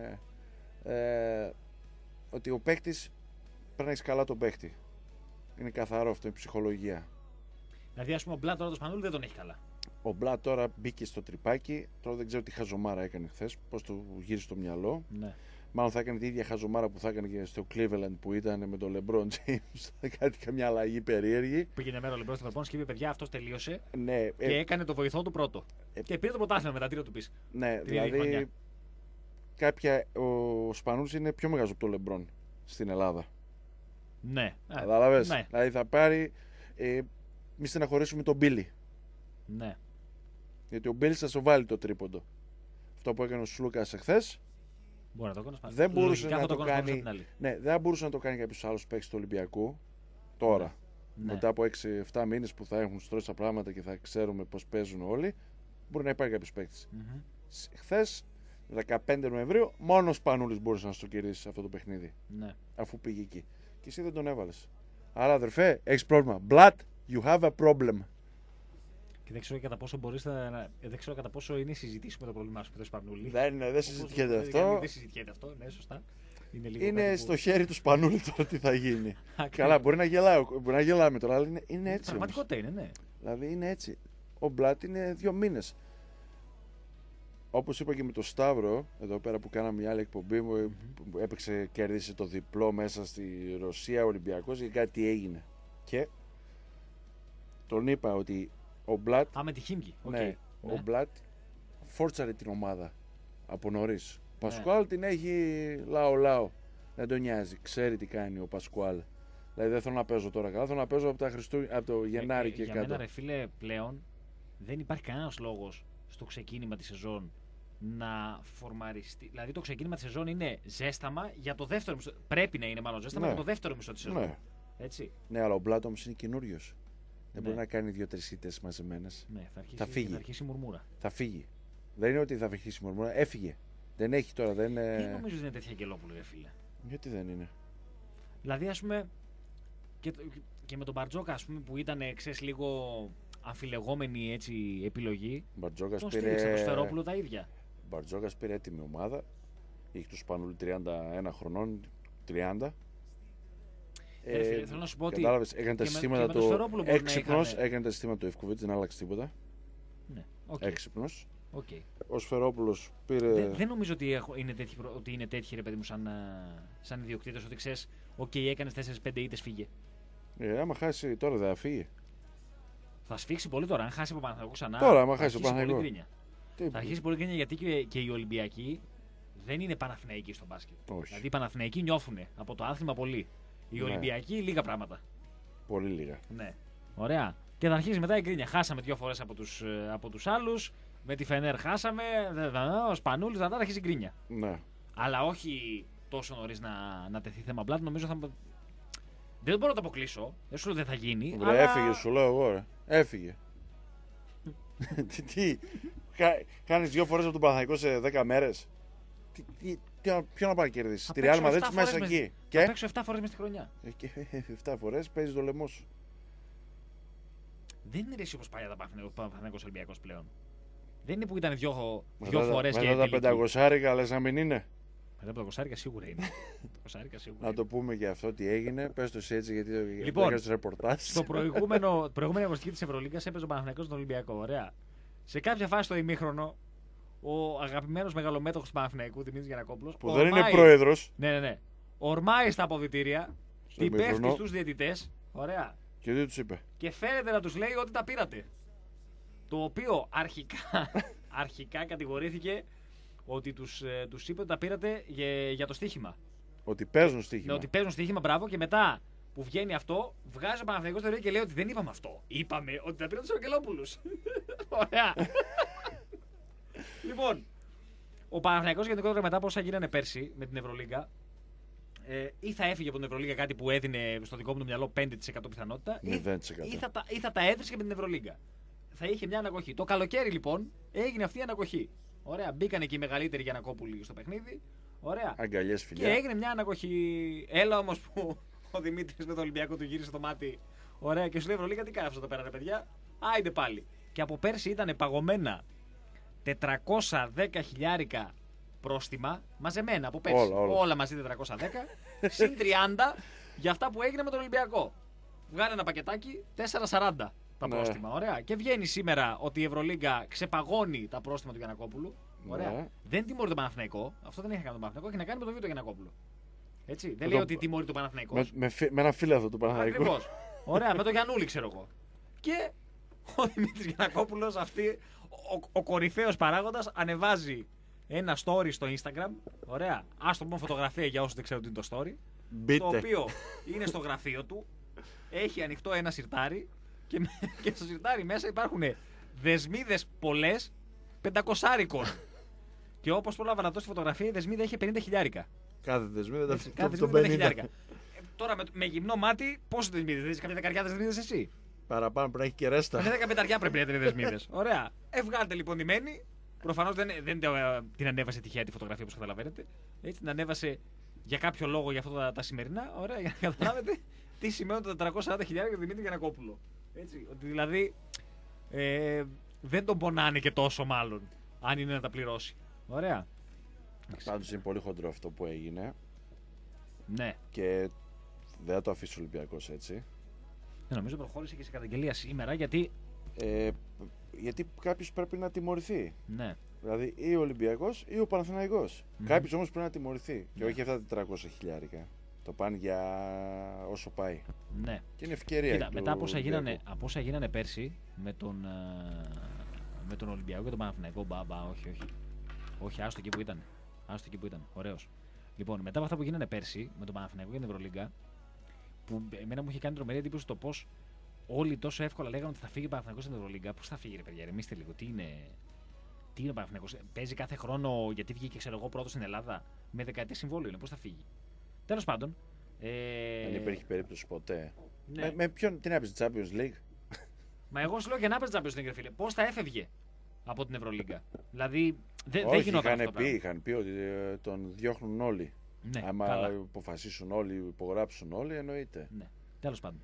ε, ότι ο παίκτης πρέπει να έχεις καλά τον παίκτη. Είναι καθαρό αυτό, η ψυχολογία. Δηλαδή, ας πούμε, ο Μπλά τώρα το Σπανούλη δεν τον έχει καλά. Ο Μπλά τώρα μπήκε στο τρυπάκι. Τώρα δεν ξέρω τι χαζομάρα έκανε χθες. Πώς το γύρισε στο μυαλό. Ναι. Μάλλον θα έκανε την ίδια χαζομάρα που θα έκανε και στο Cleveland που ήταν με τον LeBron James. Θα κάνει καμιά αλλαγή περίεργη. Πήγαινε μέρα ο LeBron στο LeBron και είπε: παιδιά, αυτό τελείωσε. Ναι, και ε, έκανε το βοηθό του πρώτο. Ε, και πήρε το πρωτάθλημα μετά, τι να του πει. Ναι, δηλαδή. Κάποια, ο Σπανούλης είναι πιο μεγάλος από τον LeBron στην Ελλάδα. Ναι. Κατάλαβες. Ναι. Δηλαδή θα πάρει. Ε, μη στεναχωρήσουμε τον Μπίλι. Ναι. Γιατί ο Μπίλι θα σου βάλει το τρίποντο. Αυτό που έκανε ο Σλούκας εχθές. Μπορεί να το κάνει. Δεν μπορούσε να το, το κάνει. Ναι, δεν μπορούσε να το κάνει κάποιο άλλο παίκτη του Ολυμπιακού. Τώρα. Ναι. Μετά από έξι εφτά μήνες που θα έχουν στρώσει τα πράγματα και θα ξέρουμε πώς παίζουν όλοι, μπορεί να υπάρχει κάποιο παίκτη. Mm-hmm. Χθες, δεκαπέντε Νοεμβρίου, μόνο ο Σπανούλης μπορούσε να στο κερδίσει αυτό το παιχνίδι. Ναι. Αφού πήγε εκεί. Και εσύ δεν τον έβαλες. Άρα, αδερφέ, έχεις πρόβλημα. Blood, you have a problem. Και δεν ξέρω κατά πόσο μπορείς να... δεν ξέρω κατά πόσο είναι συζητήσιμο το πρόβλημά σου με τον Σπανούλη. Δεν, δεν συζητιέται αυτό. Δεν συζητιέται αυτό, ναι, σωστά. Είναι, λίγο είναι στο που... χέρι του Σπανούλη τώρα τι θα γίνει. Καλά, μπορεί να, γελάω, μπορεί να γελάμε τώρα, αλλά είναι, είναι έτσι. Πραγματικότητα είναι, ναι. Δηλαδή είναι έτσι. Ο Μπλάτ είναι δύο μήνες. Όπως είπα και με τον Σταύρο, εδώ πέρα που κάναμε μια άλλη εκπομπή, mm-hmm. που έπαιξε, κέρδισε το διπλό μέσα στη Ρωσία, Ολυμπιακός, και κάτι έγινε. Και τον είπα ότι ο Μπλάτ. Α, με τη Χίμκι. Ναι, okay. ο ναι. Μπλάτ φόρτσαρε την ομάδα από νωρίς. Ο Πασκουάλ ναι. την έχει λαό-λαό. Δεν τον νοιάζει. Ξέρει τι κάνει ο Πασκουάλ. Δηλαδή δεν θέλω να παίζω τώρα καλά. Θέλω να παίζω από, τα Χριστού... από το Γενάρη ε, ε, και για κάτω. Για μένα, ρε φίλε, πλέον δεν υπάρχει κανένας λόγος στο ξεκίνημα της σεζόν να φορμαριστεί. Δηλαδή το ξεκίνημα της σεζόν είναι ζέσταμα για το δεύτερο μισό. Πρέπει να είναι μάλλον ζέσταμα ναι. για το δεύτερο μισό της σεζόν. Ναι. Έτσι. Ναι, αλλά ο Μπλάτ όμως είναι καινούριος. Δεν ναι. μπορεί να κάνει δύο-τρεις ήττες μαζεμένες. Ναι, θα, αρχίσει, θα φύγει. Θα αρχίσει μουρμούρα. Θα φύγει. Δεν είναι ότι θα αρχίσει μουρμούρα. Έφυγε. Δεν έχει τώρα. Δεν, δεν νομίζω ότι είναι τέτοια Αγγελόπουλο, ρε φίλε. Γιατί δεν είναι. Δηλαδή, ας πούμε, και, και με τον Μπαρτζόκα, ας πούμε, που ήταν, ξέρεις, λίγο αμφιλεγόμενη έτσι, επιλογή. Μπαρτζόκας τον πήρε... στήριξε το Σφερόπουλο τα ίδια. Μπαρτζόκας πήρε έτοιμη ομάδα. Είχε του Σπανούλη τριάντα ένα χρονών. τριάντα. Ε, ε, φίλε, θέλω να σου πω ότι. Κατάλαβες, έκανε τα συστήματα του. Έξυπνος, έκανε τα συστήματα του Ευκοβίτς, δεν άλλαξε τίποτα. Ναι, okay. Έξυπνος. Okay. Ο Σφερόπουλος πήρε. Δεν, δεν νομίζω ότι, έχω, είναι τέτοιοι, ότι είναι τέτοιοι ρε παιδί μου σαν, σαν ιδιοκτήτες, ότι ξέρεις, οκ, okay, έκανες τέσσερις πέντε ήττες, φύγε. Ε, άμα χάσει τώρα δεν θα φύγει. Θα σφίξει πολύ τώρα, αν χάσει από Παναθηναϊκό ξανά. Τώρα, άμα χάσει από Παναθηναϊκό. Θα αρχίσει πολύ γκρίνια γιατί και, και οι Ολυμπιακοί δεν είναι Παναθηναϊκοί στο μπάσκετ. Όχι. Δηλαδή οι Παναθηναϊκοί νιώθουν από το άθλημα πολύ. Οι ναι. Ολυμπιακοί λίγα πράγματα. Πολύ λίγα. Ναι. Ωραία. Και θα αρχίσει μετά η γκρίνια. Χάσαμε δύο φορές από τους, από τους άλλους. Με τη Φενέρ χάσαμε. Ο Σπανούλης θα αρχίσει η γκρίνια. Ναι. Αλλά όχι τόσο νωρίς να, να τεθεί θέμα μπλάτ. Νομίζω θα. Δεν μπορώ να το αποκλείσω. Δεν σου λέω δεν θα γίνει. Ρε, αλλά... Έφυγε, σου λέω εγώ. Ρε. Έφυγε. τι. Κάνεις δύο φορές από τον Παναθηναϊκό σε δέκα μέρες. Τι, τι, τι, ποιο να πάει να κερδίσει. Τη Real Madrid μέσα εκεί. Με... Και... Θα παίξω εφτά φορές μέσα στη χρονιά. εφτά φορές παίζει το λαιμό σου. Δεν είναι έτσι όπως πάει τα Παναθηναϊκός Ολυμπιακός πλέον. Δεν είναι που ήταν δύο, δύο μετά, φορές μετά και. Μετά τα πεντακοσάρικα λες να μην είναι. Μετά τα πεντακοσάρικα σίγουρα είναι. σίγουρα να το πούμε για αυτό τι έγινε. Πες το εσύ έτσι γιατί λοιπόν, έκανες ρεπορτάζ. Στο προηγούμενο, προηγούμενη αγωνιστική της Ευρωλίγκας έπαιζε ο Παναθηναϊκός στον Ολυμπιακό. Ωραία. Σε κάποια φάση στο ημίχρονο, ο αγαπημένος μεγαλομέτωχος του Παναθηναϊκού, Δημήτρης Γιαννακόπουλος. Που δεν είναι πρόεδρος. Ναι, ναι, ναι. Ορμάει στα αποδυτήρια, την πέφτει στους διαιτητές. Ωραία. Και τι τους είπε. Και φαίνεται να τους λέει ότι τα πήρατε. Το οποίο αρχικά, αρχικά κατηγορήθηκε ότι τους, ε, τους είπε ότι τα πήρατε για, για το στοίχημα. Ότι παίζουν στοίχημα. Ναι, ότι παίζουν στοίχημα, μπράβο. Και μετά που βγαίνει αυτό, βγάζει ο Παναθηναϊκός θεωρία και λέει ότι δεν είπαμε αυτό. Είπαμε ότι τα πήρατε στους Αγγελόπουλους. Ωραία. Λοιπόν, ο Παναθηναϊκός γενικότερα μετά από όσα γίνανε πέρσι με την Ευρωλίγκα, ε, ή θα έφυγε από την Ευρωλίγκα κάτι που έδινε στο δικό μου το μυαλό πέντε τοις εκατό πιθανότητα, ή, ή, θα τα, ή θα τα έβρισκε με την Ευρωλίγκα. Θα είχε μια ανακοχή. Το καλοκαίρι λοιπόν έγινε αυτή η ανακοχή. Ωραία, μπήκανε και οι μεγαλύτεροι Γιαννακόπουλοι στο παιχνίδι. Ωραία. Αγκαλιές, φιλιά. Και έγινε μια ανακοχή. Έλα όμως που ο Δημήτρης με το Ολυμπιακό του γύρισε το μάτι. Ωραία, και σου λέει Ευρωλίγκα τι κάνει αυτό εδώ πέρα, ρε παιδιά. Άιντε πάλι. Και από πέρσι ήταν παγωμένα τετρακόσια δέκα χιλιάρικα πρόστιμα μαζεμένα από πέρσι. Όλα, όλα. όλα μαζί τετρακόσια δέκα. Συν τριάντα για αυτά που έγινε με τον Ολυμπιακό. Βγάλε ένα πακετάκι τετρακόσια σαράντα τα πρόστιμα. Ναι. Ωραία. Και βγαίνει σήμερα ότι η Ευρωλίγκα ξεπαγώνει τα πρόστιμα του Γιαννακόπουλου. Ωραία. Ναι. Δεν τιμωρεί τον Παναθηναϊκό. Αυτό δεν έχει να κάνει τον Παναθηναϊκό. Έχει να κάνει με τον Βίτο Γιαννακόπουλο. Έτσι. Δεν Με λέει το- ότι τιμωρεί τον Παναθηναϊκό. Με, με, φι- με ένα φίλο του Παναθηναϊκού. Ακριβώς. Ωραία, με τον Γιαννούλη ξέρω εγώ. Και ο Δημήτρης Γιαννακόπουλος, αυτή, ο, ο κορυφαίος παράγοντας, ανεβάζει ένα story στο Instagram. Ωραία. Ας το πούμε φωτογραφία για όσους δεν ξέρουν τι είναι το story. Μπείτε. Το οποίο είναι στο γραφείο του. Έχει ανοιχτό ένα σιρτάρι. Και, με- και στο σιρτάρι μέσα υπάρχουν δεσμίδες πολλές πεντακοσάρικων. Και όπως πρόλαβα να δώσει φωτογραφία, η δεσμίδα είχε πενήντα χιλιάρικα. Κάθε δεσμίδα Έτσι, το, κάθε το, το δεσμίδα πενήντα. χιλιάρικα. Ε, τώρα με, με γυμνό μάτι, πόσες δεσμίδες, δεν είσαι καμιά δεκαριά δεσμίδες εσύ. Παραπάνω πρέπει να έχει και ρέστα. Καμιά δεκαπενταριά πρέπει να είναι δεσμίδες. Ωραία. Ε, βγάλτε λοιπόν τη μένη. Προφανώς δεν, δεν ε, την ανέβασε τυχαία τη φωτογραφία όπως καταλαβαίνετε. Έτσι την ανέβασε για κάποιο λόγο για αυτά τα, τα σημερινά. Ωραία, για να καταλάβετε τι σημαίνουν τα τετρακόσια σαράντα χιλιάδες για τον Δημήτρη Γιαννακόπουλο. Έτσι, ότι δηλαδή ε, δεν τον πονάνε και τόσο μάλλον, αν είναι να τα πληρώσει. Ωραία. Πάντως είναι πολύ χοντρό αυτό που έγινε Ναι. και δεν θα το αφήσει ο Ολυμπιακός έτσι. Ε, νομίζω προχώρησε και σε καταγγελία σήμερα γιατί. Ε, γιατί κάποιος πρέπει να τιμωρηθεί. Ναι. Δηλαδή ή ο Ολυμπιακός ή ο Παναθηναϊκός. Μμμ. Κάποιος όμως πρέπει να τιμωρηθεί. Και Ναι. όχι αυτά τα τετρακόσια χιλιάρικα. Το πάνε για όσο πάει. Ναι. Και είναι ευκαιρία. Κοίτα, του μετά από όσα, Ολυμπιακού. γίνανε, από όσα γίνανε πέρσι με τον, ε, με τον Ολυμπιακό και τον Παναθηναϊκό, μπα, μπα, όχι, όχι. Όχι, άστο εκεί που ήταν. Άστο εκεί που ήταν. Ωραίος. Λοιπόν, μετά από αυτά που γίνανε πέρσι με τον Παναθηναϊκό και την Ευρωλίγκα, που εμένα μου είχε κάνει τρομερή εντύπωση το πώς όλοι τόσο εύκολα λέγανε ότι θα φύγει ο Παναθηναϊκός στην Ευρωλίγκα. Πώς θα φύγει, ρε παιδιά, ρεμίστε λίγο. Τι είναι, τι είναι ο Παναθηναϊκός. Παίζει κάθε χρόνο γιατί βγήκε, ξέρω εγώ, πρώτο στην Ελλάδα. Με δεκαετές συμβόλαιο είναι. Πώς θα φύγει. Τέλος πάντων. Ε, Δεν υπήρχε περίπτωση ποτέ. ναι. Με, με ποιον, τι να πεις, Champions League. Μα εγώ σου λέω και να παίζει Champions League, ρε φίλε. Πώς θα έφευγε από την Ευρωλίγκα. Δηλαδή δεν δεν Όχι, γινόταν είχαν αυτό. πει, το είχαν πει ότι ε, τον διώχνουν όλοι. πράγμα. Ναι, Άμα καλά. αποφασίσουν όλοι, υπογράψουν όλοι, εννοείται. Ναι. Τέλος πάντων.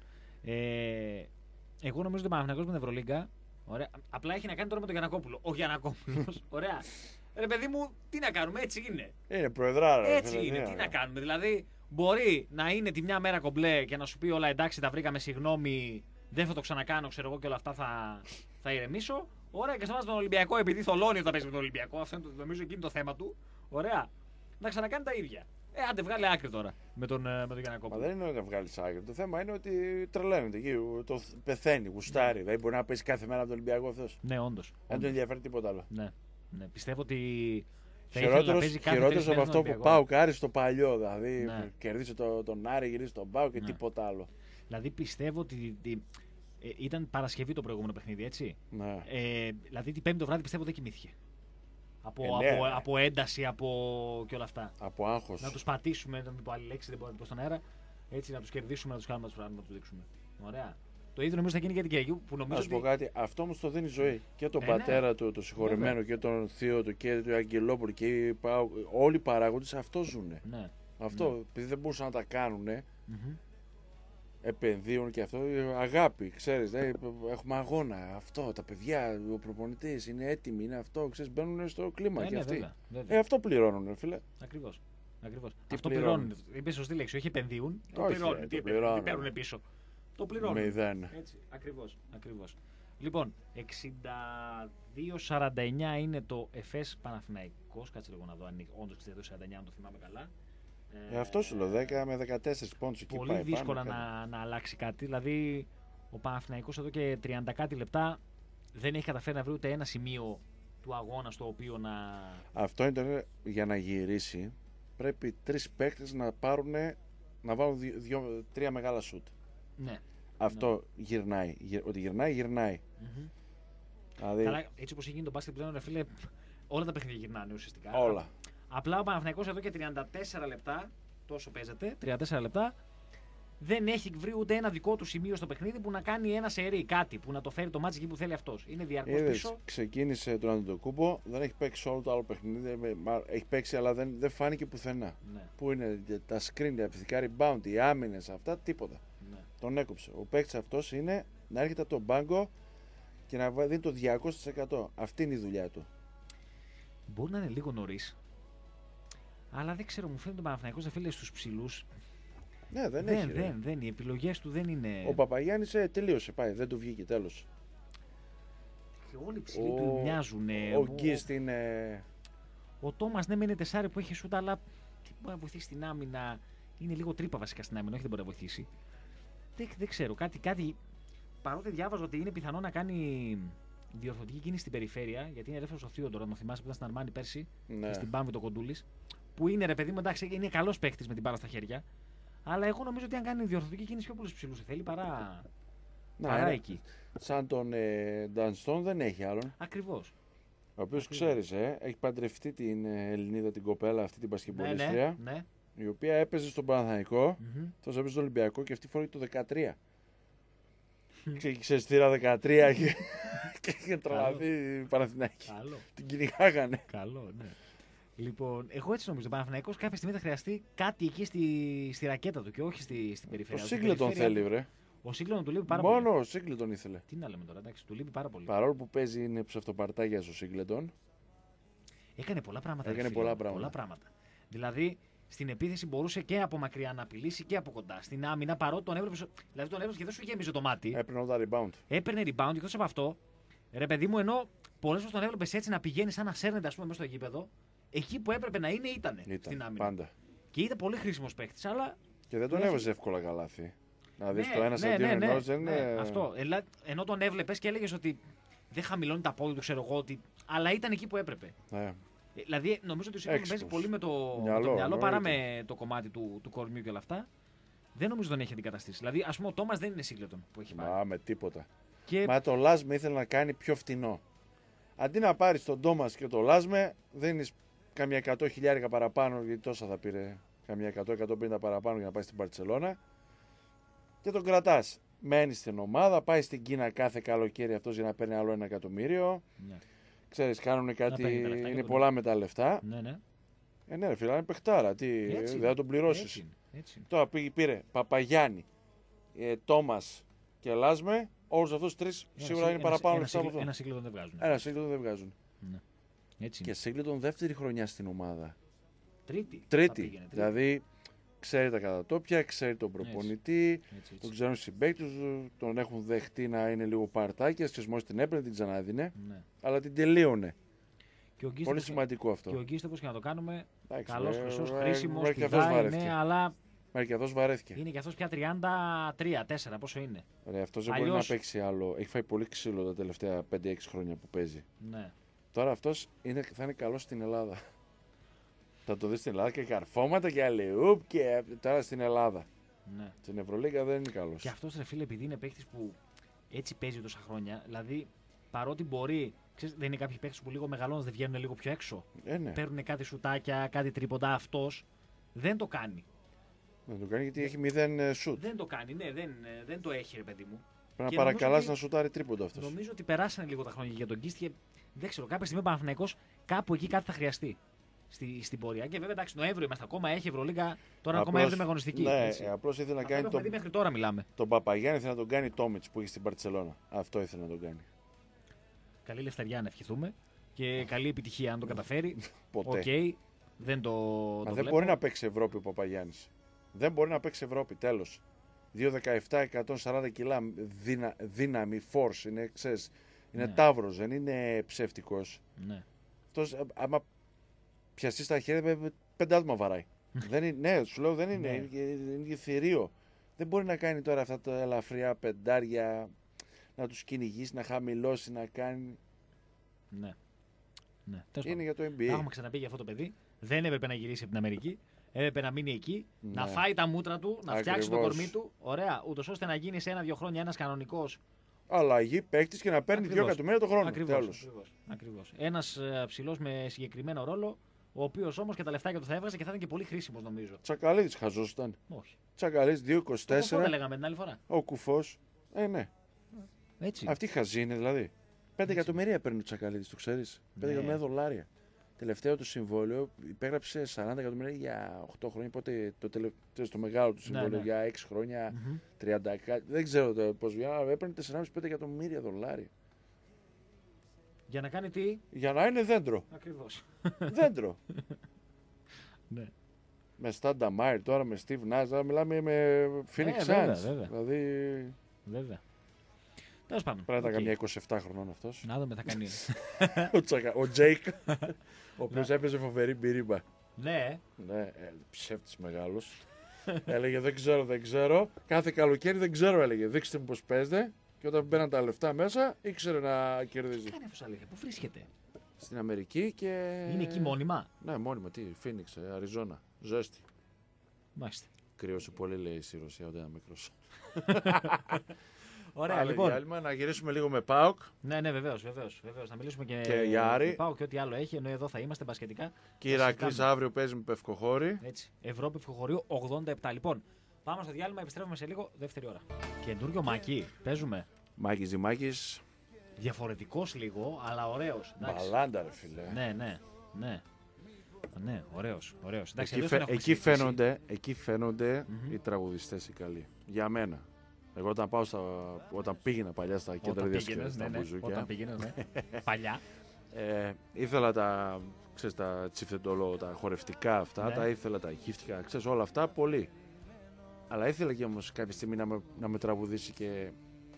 Ε, εγώ νομίζω ότι ο Παναθηναϊκός με την Ευρωλίγκα. Ωραία, απλά έχει να κάνει τώρα με τον Γιαννακόπουλο. Ο Γιαννακόπουλος. Ωραία. Ρε παιδί μου, τι να κάνουμε, έτσι είναι. Είναι προεδράρα. ρε Έτσι φίλε, είναι, ναι, τι ναι. να κάνουμε. Δηλαδή, μπορεί να είναι τη μια μέρα κομπλέ και να σου πει όλα εντάξει, τα βρήκαμε, συγγνώμη, δεν θα το ξανακάνω, ξέρω εγώ και όλα αυτά θα, θα ηρεμήσω. Ωραία, και σταμάτησε τον Ολυμπιακό επειδή θολώνει όταν παίζει με τον Ολυμπιακό. Αυτό είναι το, νομίζω εκείνη το θέμα του. Ωραία. Να ξανακάνει τα ίδια. Ε, άντε βγάλε άκρη τώρα με τον, ε, με τον Μα Γιαννακόπουλο. δεν είναι να βγάλει άκρη. Το θέμα είναι ότι τρελαίνεται εκεί. Το πεθαίνει, γουστάρει. Δηλαδή μπορεί να παίζει κάθε μέρα από τον Ολυμπιακό αυτό. Ναι, όντως. Δεν τον ενδιαφέρει τίποτα άλλο. Ναι, ναι. Πιστεύω ότι θα ήθελε να Χειρότερος, παίζει κάθε χειρότερος τρεις από μέρες αυτό τον που Ολυμπιακό. πάω Κάρι στο παλιό. Δηλαδή Ναι. κερδίσει το, τον Άρη, γυρίσει τον Πάο και Ναι. τίποτα άλλο. Δηλαδή πιστεύω ότι. ότι ε, ήταν Παρασκευή το προηγούμενο παιχνίδι, έτσι. Ναι. Ε, δηλαδή την Πέμπτη το βράδυ πιστεύω δεν κοιμήθηκε. Από, Ε, ναι, από, ναι. από ένταση, από και όλα αυτά. Από άγχος. Να του πατήσουμε, να μην πω άλλη λέξη, δεν μπορώ να την πω στον αέρα. Έτσι να του κερδίσουμε, να του κάνουμε να του δείξουμε. Ωραία. Το ίδιο νομίζω θα γίνει και την Κυριακή που νομίζω Να σου πω ότι. κάτι, αυτό όμω το δίνει ζωή. Και τον Ε, ναι. πατέρα του, τον συγχωρεμένο, και τον θείο του και τον Αγγελόπουλο και οι Πάο- όλοι οι παράγοντε αυτό ζουν. Ναι. Αυτό, Ναι. επειδή δεν μπορούσαν να τα κάνουν, Μμμ. επενδύουν και αυτό. Αγάπη, ξέρει. Έχουμε αγώνα. Αυτό, τα παιδιά, ο προπονητή είναι έτοιμοι, είναι αυτό. Ξέρεις, μπαίνουν στο κλίμα Ε, και ναι, αυτοί. βέβαια, βέβαια. Ε, αυτό πληρώνουν, φίλε. Ακριβώς. Ακριβώς. Τι Αυτό πληρώνουν. πληρώνουν. Είπε σωστή λέξη. Όχι επενδύουν. Το Όχι, πληρώνουν. ρε, Τι, το επενδύουν, τι πληρώνουν. παίρνουν πίσω. Το πληρώνουν. Μηδέν. Έτσι. Ακριβώς. Ακριβώς. Λοιπόν, εξήντα δύο σαράντα εννιά είναι το Εφές Παναθηναϊκός. Κάτσε λίγο να δω αν είναι όντως εξήντα δύο σαράντα εννιά, αν το θυμάμαι καλά. Ε, αυτό σου λέω, δέκα με δεκατέσσερα πόντους εκεί Πολύ πάει. δύσκολα πάνω, να, να αλλάξει κάτι. Δηλαδή, ο Παναθηναϊκός εδώ και τριάντα κάτι λεπτά δεν έχει καταφέρει να βρει ούτε ένα σημείο του αγώνα στο οποίο να. Αυτό είναι για να γυρίσει. Πρέπει τρεις παίκτες να πάρουν, να βάλουν δυο, δυο- τρία μεγάλα σουτ. Ναι. Αυτό γυρνάει. Γυ- Ότι γυρνάει, γυρνάει. Μμμ. Δηλαδή, Καλά, έτσι όπως έχει γίνει το μπάσκετ πλέον, ρε φίλε, όλα τα παιχνίδια γυρνάνε ουσιαστικά. όλα. Απλά ο Παναθηναϊκός εδώ και τριάντα τέσσερα λεπτά, τόσο παίζεται, τριάντα τέσσερα λεπτά, δεν έχει βρει ούτε ένα δικό του σημείο στο παιχνίδι που να κάνει ένα σερί, κάτι που να το φέρει το μάτς εκεί που θέλει αυτός. Είναι διαρκώς Είδες, πίσω. ξεκίνησε τον Αντιτοκούμπο, δεν έχει παίξει όλο το άλλο παιχνίδι. με- μα- Έχει παίξει, αλλά δεν, δεν φάνηκε πουθενά. Ναι, Πού είναι τα screen, τα επιθετικά rebound, οι άμυνες, αυτά, τίποτα. ναι. Τον έκοψε. Ο παίκτης αυτός είναι να έρχεται από τον πάγκο και να βα- δίνει το διακόσια τοις εκατό. Αυτή είναι η δουλειά του. Μπορεί να είναι λίγο νωρίς. Αλλά δεν ξέρω, μου φαίνεται τον Παναθηναϊκός να φίλε στους ψηλούς. Ναι, δεν, Δεν, έχει. ρε. δεν, δεν, οι επιλογές του δεν είναι. Ο Παπαγιάννης ε, τελείωσε, πάει, δεν του βγήκε τέλος. Και όλοι οι ψηλοί του μοιάζουν. Ο Γκίστ είναι. Ο Τόμας ναι, είναι τεσάρι που έχει σούτα, αλλά τι μπορεί να βοηθήσει στην άμυνα. Είναι λίγο τρύπα βασικά στην άμυνα, όχι δεν μπορεί να βοηθήσει. Δεν, δεν ξέρω, κάτι, κάτι. Παρότι διάβαζα ότι είναι πιθανό να κάνει διορθωτική κίνηση στην περιφέρεια, γιατί είναι ελεύθερο ο Θείοντορα, να θυμάσαι που ήταν στην Αρμάνι πέρσι Ναι. και στην Πάμβη το Κοντούλη. Που είναι ρε παιδί μου, εντάξει, είναι καλό παίκτη με την μπάλα στα χέρια. Αλλά εγώ νομίζω ότι αν κάνει διορθωτική κίνηση πιο πολλού ψηλού θέλει παρά, Να, παρά ένα- εκεί. Σαν τον ε, Ντανστόν δεν έχει άλλον. Ακριβώ. Ο οποίο Ακριβώς. ξέρει, ε, έχει παντρευτεί την ε, Ελληνίδα την κοπέλα αυτή την Ναι, πασχεμπολίστρια. ναι, ναι. Η οποία έπαιζε στον Παναθηναϊκό, Μμμ. αυτό έπαιζε στον Ολυμπιακό και αυτή φορά το δεκατρία. Ξέρεις θύρα δεκατρία και, και είχε τρελαθεί η Παναθηναϊκή. Καλό. Την κυνηγάγανε. Καλό, ναι. Λοιπόν, εγώ έτσι νομίζω. Ο Παναθηναϊκός κάποια στιγμή θα χρειαστεί κάτι εκεί στη, στη ρακέτα του και όχι στη, στην Ο περιφέρεια. Σίγκλετον τον Στην περιφέρεια θέλει, βρε. του- Ο Σίγκλετον του λείπει πάρα πολύ. Μόνο ο Σίγκλετον ήθελε. Τι να λέμε τώρα, εντάξει, του λείπει πάρα πολύ. Παρόλο που παίζει είναι ψευτοπαρτάκια ο Σίγκλετον. Έκανε πολλά πράγματα. Έκανε ρε φίλε, πολλά πράγματα. πολλά πράγματα. Δηλαδή, στην επίθεση μπορούσε και από μακριά να απειλήσει και από κοντά. Στην άμυνα, παρότι τον έβλεπε. Δηλαδή, τον έβλεπε και δεν σου γέμιζε το μάτι. Έπαιρνε όλα τα rebound. Έπαιρνε rebound και εκτό από αυτό, ρε παιδί μου, ενώ πολλέ φορέ τον έβλεπε έτσι να πηγαίνει σαν να σέρνεται, α πούμε, μέσα στο γήπεδο, εκεί που έπρεπε να είναι ήταν, Ήταν στην άμυνα. πάντα. Και ήταν πολύ χρήσιμο παίκτη, αλλά. Και δεν τον Έχει- έβαζε εύκολα καλάθι. Να δει Ναι, το ένα ναι, αντίον ναι, ναι, ενός δεν ναι, είναι. αυτό. Ελα, ενώ τον έβλεπε και έλεγε ότι δεν χαμηλώνει τα πόδια του, ξέρω εγώ, ότι... αλλά ήταν εκεί που έπρεπε. Ναι. Ε, Δηλαδή, νομίζω ότι ο Σίγκλετον παίζει Έξυπνος. πολύ με το μυαλό, Μυαλό, με το μυαλό παρά εννοείται. με το κομμάτι του, του κορμιού και όλα αυτά. Δεν νομίζω ότι τον έχει αντικαταστήσει. Δηλαδή, α πούμε, ο Τόμας δεν είναι Σίγκλετον που έχει πάρει. Μα με τίποτα. Και Μα το Λάσμε ήθελε να κάνει πιο φτηνό. Αντί να πάρει τον Τόμα και το Λάσμε, δίνει καμιά εκατό χιλιάρικα παραπάνω, γιατί τόσα θα πήρε. Καμιά εκατό με εκατόν πενήντα παραπάνω για να πάει στην Παρσελώνα. Και τον κρατά. Μένει στην ομάδα, πάει στην Κίνα κάθε καλοκαίρι αυτό για να παίρνει άλλο ένα εκατομμύριο. ναι, Ξέρει, κάνουν κάτι. παίρνει τα λεφτά και Είναι τον- πολλά με τα λεφτά. ναι, ναι. Ε, ναι, ρε φίλε, είναι παιχτάρα. Τι, Έτσι δεν είναι. θα τον πληρώσει. Έτσι είναι, έτσι είναι. Τώρα πήγε, πήρε Παπαγιάννη, ε, Τόμα και Λάσμε. Όλου αυτού του τρει σίγουρα Ένα- είναι παραπάνω ένα, λεφτά από ένα, εδώ. ένα Σίγκλετον δεν βγάζουν. Ένα Σίγκλετον δεν βγάζουν. Ναι. Έτσι Και είναι. Σίγκλετον δεύτερη χρονιά στην ομάδα. Τρίτη. θα Τρίτη. πήγαινε, τρίτη. Δηλαδή ξέρει τα κατατόπια, ξέρει τον προπονητή, Έτσι, έτσι. τον ξέρουν συμπαίκτε του, τον έχουν δεχτεί να είναι λίγο παρτάκια. Και μόλι την έπαιρνε την ξανάδινε, Ναι. αλλά την τελείωνε. Και ο Γκίστο, Πολύ πώς- σημαντικό αυτό. Και ο Γκίστο, όπως και να το κάνουμε, Εντάξει, καλός, ε, χρυσός, ε, χρήσιμος, μέχρι και αυτός πηδάει, βαρέθηκε. ναι, αλλά Μέχρι και αυτό βαρέθηκε. είναι και αυτός πια τριάντα τρία τέσσερα, πόσο είναι. Ρε, αυτός δεν μπορεί Αλλιώς- να παίξει άλλο. Έχει φάει πολύ ξύλο τα τελευταία πέντε έξι χρόνια που παίζει. Ναι. Τώρα αυτό θα είναι καλό στην Ελλάδα. Θα το δει στην Ελλάδα και καρφώματα και αλεούπ και τώρα στην Ελλάδα. Ναι. Στην Ευρωλίγα δεν είναι καλό. Και αυτός ρε φίλε, επειδή είναι παίχτης που έτσι παίζει τόσα χρόνια, δηλαδή παρότι μπορεί, ξέρεις, δεν είναι κάποιοι παίχτες που λίγο μεγαλώνουν, δεν βγαίνουν λίγο πιο έξω. Ε, ναι. Παίρνουν κάτι σουτάκια, κάτι τρίποντα, αυτός δεν το κάνει. Δεν το κάνει γιατί έχει μηδέν σουτ. Δεν το κάνει, ναι, δεν, ε, δεν το έχει ρε παιδί μου. Πρέπει και να νομίζω παρακαλάσει ότι- να σουτάρει τρίποντα αυτό. Νομίζω ότι περάσανε λίγο τα χρόνια για τον Γκίστ και δεν ξέρω, κάποια στιγμή ο Παναθηναϊκός κάπου εκεί κάτι θα χρειαστεί στη, στην πορεία. Και βέβαια εντάξει, Νοέμβριο είμαστε ακόμα, έχει Ευρωλίγα, τώρα ακόμα έβδομη αγωνιστική. Ναι, έτσι. απλώ ήθελε να Αυτό κάνει έχουμε τον, δει μέχρι τώρα μιλάμε. τον Παπαγιάννη, ήθελε να τον κάνει Τόμιτ που είχε στην Παρσελώνα. Αυτό ήθελε να τον κάνει. Καλή λεφταριά να ευχηθούμε και καλή επιτυχία αν το καταφέρει. Ποτέ. Οκ, δεν το, Μα το δεν βλέπω. μπορεί να παίξει Ευρώπη ο Παπαγιάννη. Δεν μπορεί να παίξει Ευρώπη, τέλο. δύο δεκαεπτά, εκατόν σαράντα κιλά δύνα, δύναμη, force. Είναι, ξέρεις, είναι Ναι. ταύρος, δεν είναι ψεύτικος. Ναι. Αυτός, α- άμα πιαστεί στα χέρια, πε- πέντε άτομα βαράει. δεν είναι, ναι, σου λέω δεν είναι. Ναι. Είναι, και- είναι και θηρίο. Δεν μπορεί να κάνει τώρα αυτά τα ελαφριά πεντάρια, να τους κυνηγήσει, να χαμηλώσει, να κάνει. Ναι. ναι. Τέλος Είναι πάντων. για το N B Τα A. έχουμε ξαναπεί για αυτό το παιδί. Δεν έπρεπε να γυρίσει από την Αμερική. Έπρεπε να μείνει εκεί, Ναι. να φάει τα μούτρα του, να φτιάξει το Ακριβώς. κορμί του. Ωραία, ούτω ώστε να γίνει σε ένα-δύο χρόνια ένα κανονικό. Αλλαγή παίκτη και να παίρνει δύο Ακριβώς. εκατομμύρια το χρόνο. Ακριβώς, Τέλος. ακριβώς, ακριβώς. Ένας ε, ψηλός με συγκεκριμένο ρόλο, ο οποίος όμως και τα λεφτάκια του θα έβγαζε και θα ήταν και πολύ χρήσιμος νομίζω. Τσακαλίδης χαζός ήταν. Όχι. Τσακαλίδης δύο είκοσι Αυτό τέσσερα. δεν λέγαμε την άλλη φορά. Ο Κουφός. Ε, ναι. Έτσι. Αυτή χαζή είναι δηλαδή. πέντε εκατομμύρια παίρνει ο Τσακαλίδης, το ξέρεις. πέντε Ναι. εκατομμύρια δολάρια. Τελευταίο του συμβόλαιο υπέγραψε σαράντα εκατομμύρια για οκτώ χρόνια. Οπότε το, τελε... το μεγάλο του συμβόλαιο ναι. για έξι χρόνια, Μμμ. τριάντα κάτι. Δεν ξέρω πώ βγαίνει, αλλά έπαιρνε τέσσερα κόμμα πέντε εκατομμύρια δολάρια. Για να κάνει τι. Για να είναι δέντρο. Ακριβώς. δέντρο. Ναι. Με Στάντα Μάιρ τώρα, με Steve Nash, τώρα μιλάμε με Phoenix Ε, βέβαια, Suns. βέβαια. Δηλαδή. Βέβαια. Τέλος πάντων. Πρέπει να ήταν Okay. καμιά είκοσι επτά χρονών αυτός. Να δούμε, θα κάνει. ο, Τσακα... ο Τζέικ, ο οποίος έπαιζε φοβερή μπυρίμπα. Ναι. Ναι, ε, ψεύτης μεγάλος. Έλεγε δεν ξέρω, δεν ξέρω. Κάθε καλοκαίρι δεν ξέρω, έλεγε. Δείξτε μου πώς παίζετε. Και όταν μπαίναν τα λεφτά μέσα, ήξερε να κερδίζει. Τι κάνει αυτός αλήθεια, πού βρίσκεται? Στην Αμερική και. Είναι εκεί μόνιμα. Ναι, μόνιμα. Τι, Φίνιξ, Αριζόνα. Ζέστη. Μάλιστα. Κρύωσε πολύ, λέει η Ρωσία, όταν ήταν μικρός. Ωραία, Πάλι λοιπόν. διάλειμμα, να γυρίσουμε λίγο με ΠΑΟΚ. Ναι, ναι, βεβαίως, βεβαίως, βεβαίως. Να μιλήσουμε και, Και για Άρη. ΠΑΟΚ και ό,τι άλλο έχει, ενώ εδώ θα είμαστε μπασκετικά. Και η Ηρακλής αύριο παίζει με Πευκοχώρη. Έτσι. Ευρώπη Πευκοχωρίου ογδόντα επτά. Λοιπόν, πάμε στο διάλειμμα, επιστρέφουμε σε λίγο, δεύτερη ώρα. Καινούριο Μακί, παίζουμε. Μάκης Δημάκης. Διαφορετικός λίγο, αλλά ωραίος. Μπαλάντα, ρε φίλε. Ναι, ναι, ναι. Ναι, ωραίος, ωραίος. Εντάξει, Εκεί, αλλιώς φαι... δεν έχουμε εκεί συζητήσει. φαίνονται, εκεί φαίνονται Mm-hmm. οι τραγουδιστές οι καλοί. Για μένα. Εγώ όταν, πάω στα... όταν πήγαινα παλιά στα κέντρα Όταν διασκέδασης, πήγαινες, στα ναι, ναι. μπουζούκια, Όταν πήγαινες, ναι. Παλιά. ε, ήθελα τα, ξέρεις, τα τσιφτεντολό, τα χορευτικά αυτά, Ναι. τα ήθελα, τα γύφτικα, ξέρεις, όλα αυτά πολύ. Αλλά ήθελα και όμως κάποια στιγμή να με, να με τραγουδήσει και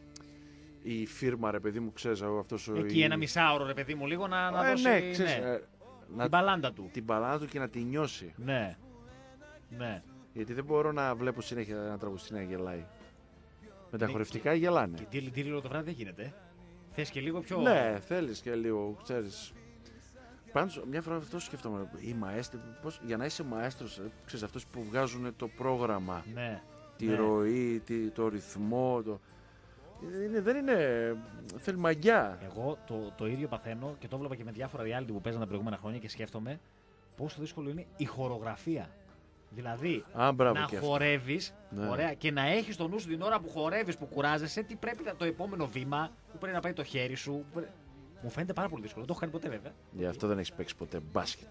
η φίρμα, ρε παιδί μου, ξέρεις, εγώ αυτός ο... Εκεί η... ένα μισάωρο, ρε παιδί μου, λίγο να, να ε, δώσει ναι, ξέρεις, ναι, ε, να... την μπαλάντα του. την μπαλάντα του και να τη νιώσει. Ναι. Ναι. Γιατί δεν μπορώ να βλέπω συνέχεια ένα τραγουδιστή να γελάει. Με τα Ναι, χορευτικά γελάνε. Και τι τι το βράδυ δεν γίνεται. Θες και λίγο πιο. Ναι, θέλεις και λίγο, ξέρεις. Πάντως, μια φορά αυτό σκεφτόμουν. Οι μαέστροι, πώς, για να είσαι μαέστρος, ε, ξέρεις, αυτός που βγάζουν το πρόγραμμα, Ναι. τη ναι. ροή, τη, το ρυθμό. Το... Είναι, δεν είναι. Θέλει μαγιά. Εγώ το, το ίδιο παθαίνω και το έβλεπα και με διάφορα reality που παίζαν τα προηγούμενα χρόνια και σκέφτομαι πόσο δύσκολο είναι η χορογραφία. Δηλαδή, Α, μπράβο να και αυτό. χορεύεις, Ναι. ωραία, και να έχεις στο νου σου την ώρα που χορεύεις, που κουράζεσαι, τι πρέπει να, το επόμενο βήμα, που πρέπει να πάει το χέρι σου. που πρέ- Μου φαίνεται πάρα πολύ δύσκολο. Δεν το έχω κάνει ποτέ, βέβαια. Γι' αυτό δεν έχεις παίξει ποτέ μπάσκετ.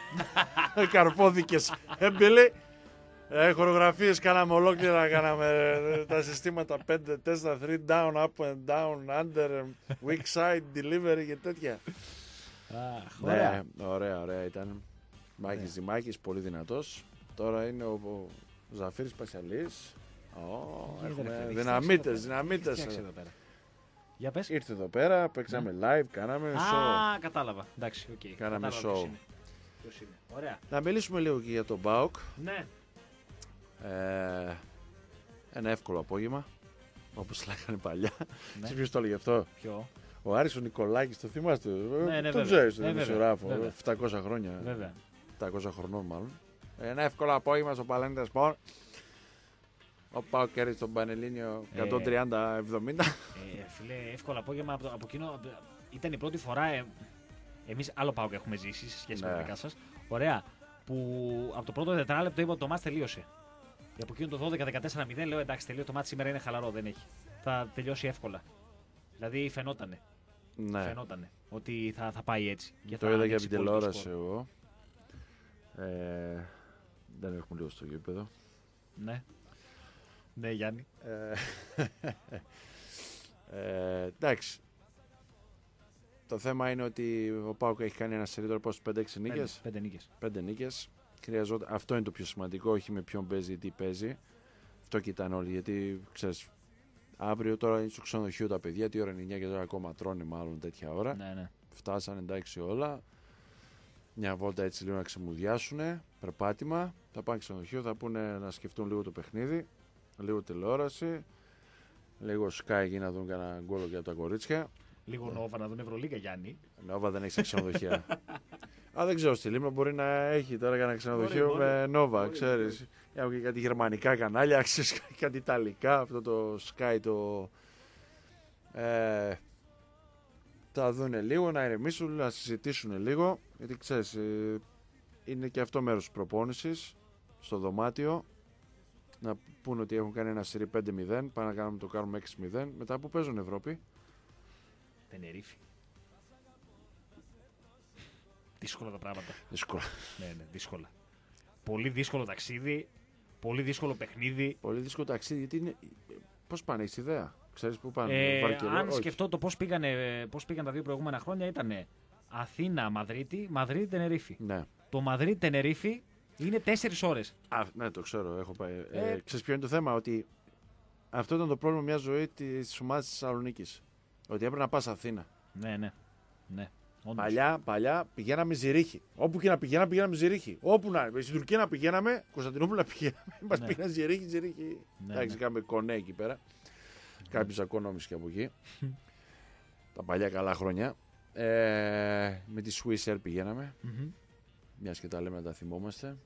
Καρπόδικες. Έμπιλε. Ε, χορογραφίες κάναμε ολόκληρα, κάναμε ε, τα συστήματα πέντε τέσσερα τρία down, up and down, under, weak side, delivery και τέτοια. Αχ, ωραία. Ναι, ωραία, ωραία ήταν. Μάκης Ναι. Δημάκης, πολύ δυνατός. Τώρα είναι ο, ο Ζαφύρης Πασιαλής. Ω, Τι γίνεται, ρε έχουμε φίλε, έχεις δυναμίτες, φτιάξει εδώ πέρα. δυναμίτες. Έχεις φτιάξει εδώ πέρα. Για πες. Ήρθε εδώ πέρα, παίξαμε live, κάναμε show. Α, κατάλαβα. Εντάξει, οκ. Κάναμε Κατάλαβα show. ποιος είναι. Ποιος είναι. Ωραία. Να μιλήσουμε λίγο και για τον ΠΑΟΚ. Ναι. Ε, ένα εύκολο απόγευμα, όπως λέγανε παλιά. Ναι. Ξέρεις ποιος το έλεγε αυτό? Ποιο. Ο Άρης ο Νικολάκης, το θυμάστε? Ναι, ναι, τον βέβαια. ξέρεις, Ε, τον βέβαια, δημοσιογράφο, βέβαια. επτακόσια χρόνια, Βέβαια. επτακόσια χρονών μάλλον. Ένα εύκολο απόγευμα στο Παλέντε Σπορ. Ο ΠΑΟΚ κέρδισε τον Πανελλήνιο Ε. εκατόν τριάντα εβδομήντα. Ε, φίλε, εύκολο απόγευμα από, το- από εκείνο. από- Ήταν η πρώτη φορά. Ε, εμείς άλλο πάω και έχουμε ζήσει σε σχέση με Ναι. τα δικά σας. Ωραία. Που από το πρώτο τετράλεπτο είπα ότι το μάτς τελείωσε. Και από εκείνο το δώδεκα δεκατέσσερα μηδέν λέω εντάξει, τελείω το μάτς σήμερα είναι χαλαρό, δεν έχει. Θα τελειώσει εύκολα. Δηλαδή φαινότανε. Ναι, Φαινότανε ότι θα, θα πάει έτσι. Και το θα είδα και από ανοίξει την πολύ το τηλεόραση σκορ. εγώ. Ε, δεν έχουμε λίγο στο γήπεδο. Ναι. Ναι, Γιάννη. Ε, ε, εντάξει. Το θέμα είναι ότι ο ΠΑΟΚ έχει κάνει ένα σερί τώρα πόσο πέντε έξι Πέντε, νίκες. πέντε νίκες. Πέντε νίκες. Χρειαζόταν... Αυτό είναι το πιο σημαντικό, όχι με ποιον παίζει, τι παίζει. Αυτό κοιτάνε όλοι. Γιατί ξέρεις, αύριο τώρα είναι στο ξενοδοχείο τα παιδιά. Τι ώρα είναι εννιά και τώρα ακόμα τρώνε, μάλλον τέτοια ώρα. Ναι, ναι. Φτάσανε εντάξει όλα. Μια βόλτα έτσι λίγο να ξεμουδιάσουν. Περπάτημα. Θα πάνε στο ξενοδοχείο, θα πούνε να σκεφτούν λίγο το παιχνίδι. Λίγο τηλεόραση. Λίγο Sky εκεί να δουν κανένα γκόλο για τα κορίτσια. Λίγο Νόβα να δουν Ευρωλίγα, Γιάννη. Νόβα δεν έχει στα ξενοδοχεία. Α, δεν ξέρω, στη Λίμνο μπορεί να έχει τώρα κανένα ξενοδοχείο Μπορεί, με Νόβα, μπορεί, ξέρεις. Έχουν και κάτι γερμανικά κανάλια, ξέρεις, κάτι ιταλικά, αυτό το Sky το... Ε, θα δούνε λίγο, να ηρεμήσουν, να συζητήσουν λίγο, γιατί ξέρεις, ε, είναι και αυτό μέρος της προπόνησης, στο δωμάτιο, να πούνε ότι έχουν κάνει ένα σερί πέντε μηδέν, πάνε να κάνουμε, το κάνουμε έξι μηδέν, μετά που παίζουν Ευρώπη. Τενερίφη. Δύσκολα τα πράγματα. Δύσκολα. Ναι, ναι, δύσκολα. Πολύ δύσκολο ταξίδι, πολύ δύσκολο παιχνίδι. Πολύ δύσκολο ταξίδι, γιατί είναι... Πώς πάνε, έχεις ιδέα? Ξέρεις πού πάνε, Ε, Βαρκελόνη? αν Όχι. σκεφτώ το πώς, πήγανε, πώς πήγαν τα δύο προηγούμενα χρόνια, ήταν Αθήνα-Μαδρίτη, Μαδρίτη-Τενερίφη. Ναι. Το Μαδρίτη-Τενερίφη είναι τέσσερις ώρες. Α, ναι, το ξέρω, έχω πάει. Ε, Ε, ξέρεις ποιο είναι το θέμα, ότι αυτό ήταν το πρόβλημα μια ζωή της ομάδας της Θεσσαλονίκης. Ότι έπρεπε να πας Αθήνα. Ναι, ναι. ναι. Παλιά, παλιά πηγαίναμε Ζηρίχη. Όπου και να πηγαίναμε, πηγαίναμε Ζηρίχη. Όπου να. Στην Τουρκία να πηγαίναμε, Κωνσταντινούπολη να πηγαίναμε. Μας Ναι. πήγαν Ζηρίχη, Ζηρίχη. Ναι, Εντάξει, ναι. είχαμε κονέ εκεί πέρα. Κάποιους ακονόμους και από εκεί. Τα παλιά καλά χρόνια. Ε, με τη Swiss Air πηγαίναμε. Mm-hmm. Μιας και τα λέμε να τα θυμόμαστε.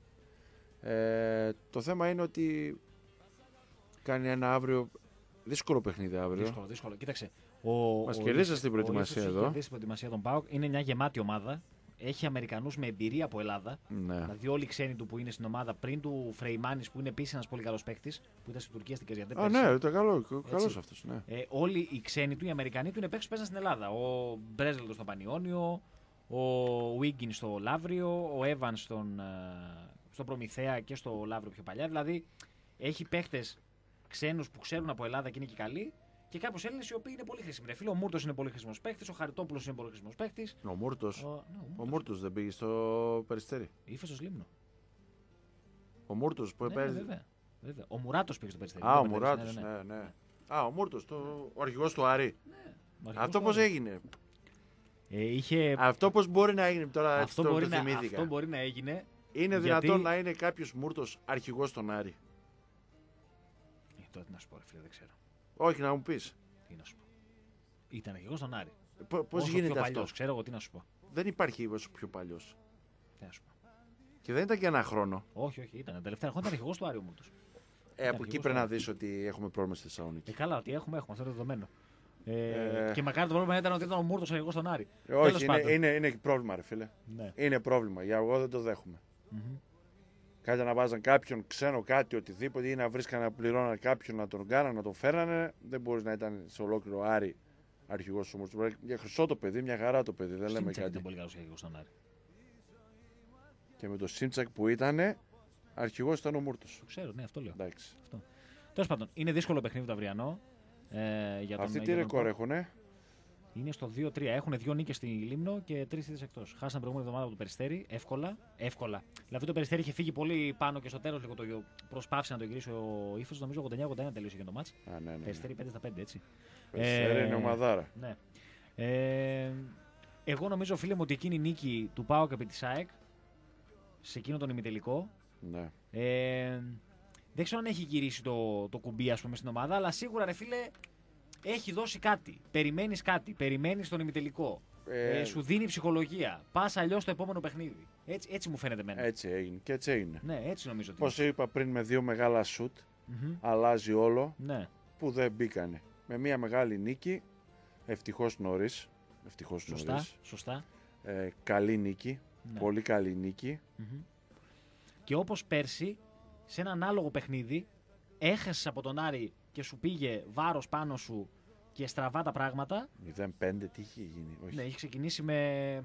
Ε, το θέμα είναι ότι κάνει ένα αύριο. Δύσκολο παιχνίδι αύριο. Δύσκολο, δύσκολο. Κοίταξε. Ο, Μας ο κερδίσατε Ίφος- στην προετοιμασία ο Ίφος εδώ. Έχει κερδίσει την προετοιμασία των ΠΑΟΚ. Είναι μια γεμάτη ομάδα. Έχει Αμερικανούς με εμπειρία από Ελλάδα. Ναι. Δηλαδή, όλοι οι ξένοι του που είναι στην ομάδα πριν του Φρεϊμάνης που είναι επίσης ένας πολύ καλός παίκτης που ήταν στην Τουρκία στην Καζιαντέ. Α, ναι, το καλό. Καλός αυτός. Ναι. Ε, όλοι οι ξένοι του, οι Αμερικανοί του είναι παίκτες που παίζαν στην Ελλάδα. Ο Μπρέζελτο στο Πανιόνιο, ο Βίγκιν στο Λαύριο, ο Εύαν στον, ε, στον Προμηθέα και στο Λαύριο πιο παλιά. Δηλαδή, έχει παίκτες ξένους που ξέρουν από Ελλάδα και είναι και καλοί. Και κάποιους Έλληνες οι οποίοι είναι πολύ χρήσιμοι. Ρε φίλε, ο Μούρτος είναι πολύ χρήσιμος παίκτης, ο Χαριτόπουλος είναι πολύ χρήσιμος παίκτης. Ο Μούρτος. Ο, ναι, ο Ο Μούρτος. Μούρτος δεν πήγε στο Περιστέρι. Ύφεσος Λίμνο. Ο Μούρτος που Ναι, ναι, έπαιζε. βέβαια, βέβαια. Ο Μουράτος πήγε στο Περιστέρι. Α, Δεν ο το μπερδεύεις, Μουράτος. ναι, ναι, Ναι, ναι. Α, ο Μούρτος, το... ο αρχηγός του Άρη. Ο αρχηγός Αυτό του πώς Άρη. έγινε. Ε, είχε... Αυτό πώς μπορεί να έγινε τώρα, έτσι αυτό, το, μπορεί το να, θυμήθηκα. αυτό μπορεί να έγινε. Είναι γιατί- δυνατόν να είναι κάποιος Μούρτος αρχηγός στον Άρη. Ε, τώρα τι να σου πω, ρε φίλε, δεν ξέρω. Όχι, να μου πεις. Τι να σου πω. Ήταν αρχηγός στον Άρη. Π- Πώς Όσο γίνεται πιο αυτό. παλιός, ξέρω εγώ τι να σου πω. Δεν υπάρχει όσο πιο παλιός. Τι να σου πω. Και δεν ήταν και ένα χρόνο. Όχι, όχι, ήταν. Τα τελευταία χρόνια ήταν αρχηγός του Άρη ο Μούρτος. Ε, από εκεί αρχηγός πρέπει του να Άρη. δεις ότι έχουμε πρόβλημα στη Θεσσαλονίκη. Ε, καλά, ότι έχουμε, έχουμε, αυτό είναι δεδομένο. Ε, Ε. Και μακάρι το πρόβλημα ήταν ότι ήταν ο Μούρτος αρχηγός στον Άρη. Ε, Όχι, Τέλος είναι, πάντων. είναι, είναι πρόβλημα, ρε φίλε. Ναι. Είναι πρόβλημα. Για εγώ δεν το δέχομαι. Μμμ. Κάτι να βάζαν κάποιον ξένο, κάτι, οτιδήποτε, ή να βρίσκαν να πληρώναν κάποιον να τον κάναν, να τον φέρνανε. Δεν μπορεί να ήταν σε ολόκληρο Άρη αρχηγός όμως. Για χρυσό το παιδί, μια χαρά το παιδί, δεν λέμε Σίμψακ κάτι. ήταν πολύ καλός αρχηγός στον Άρη. Και με το Σίμψακ που ήταν, αρχηγός ήταν ο Μούρτος. Το ξέρω, ναι, αυτό λέω. Εντάξει. Τέλος πάντων, είναι δύσκολο παιχνίδι το αυριανό. Ε, για τον, Αυτοί τι για τον ρεκόρ ΠΑΟΚ. έχουνε. Είναι στο δύο τρία. Έχουν δύο νίκες στη Λίμνο και τρεις ήττες εκτός. Χάσαν προηγούμενη εβδομάδα από το Περιστέρι. Εύκολα. Εύκολα. Δηλαδή το Περιστέρι είχε φύγει πολύ πάνω και στο τέλος λίγο το προσπάθησε να το γυρίσει ο Ύφος. Νομίζω ογδόντα εννιά ογδόντα ένα τελείωσε και το μάτς. Α, ναι, ναι. Περιστέρι πέντε στα πέντε, έτσι. Περιστέρι Ε, είναι ομαδάρα. Ναι. Ε, εγώ νομίζω, φίλε μου, ότι εκείνη η νίκη του ΠΑΟΚ επί της ΑΕΚ σε εκείνο τον ημιτελικό. Ναι. Ε, δεν ξέρω αν έχει γυρίσει το, το κουμπί, ας πούμε, στην ομάδα, αλλά σίγουρα, ρε φίλε, έχει δώσει κάτι. Περιμένεις κάτι. Περιμένεις τον ημιτελικό. Ε, Ε, σου δίνει ψυχολογία. Πας αλλιώς στο επόμενο παιχνίδι. Έτσι, έτσι μου φαίνεται εμένα. Έτσι έγινε και έτσι έγινε. Ναι, έτσι νομίζω ότι. Πώς είπα πριν, με δύο μεγάλα σουτ Μμμ. αλλάζει όλο Ναι. που δεν μπήκανε. Με μια μεγάλη νίκη, ευτυχώς νωρίς. Ευτυχώς Σωστά. νωρίς. Σωστά. Ε, καλή νίκη. Ναι. Πολύ καλή νίκη. Μμμ. Και όπως πέρσι, σε ένα ανάλογο παιχνίδι, έχασες από τον Άρη και σου πήγε βάρος πάνω σου και στραβά τα πράγματα. μηδέν πέντε τι είχε γίνει. Όχι. Ναι, είχε ξεκινήσει με.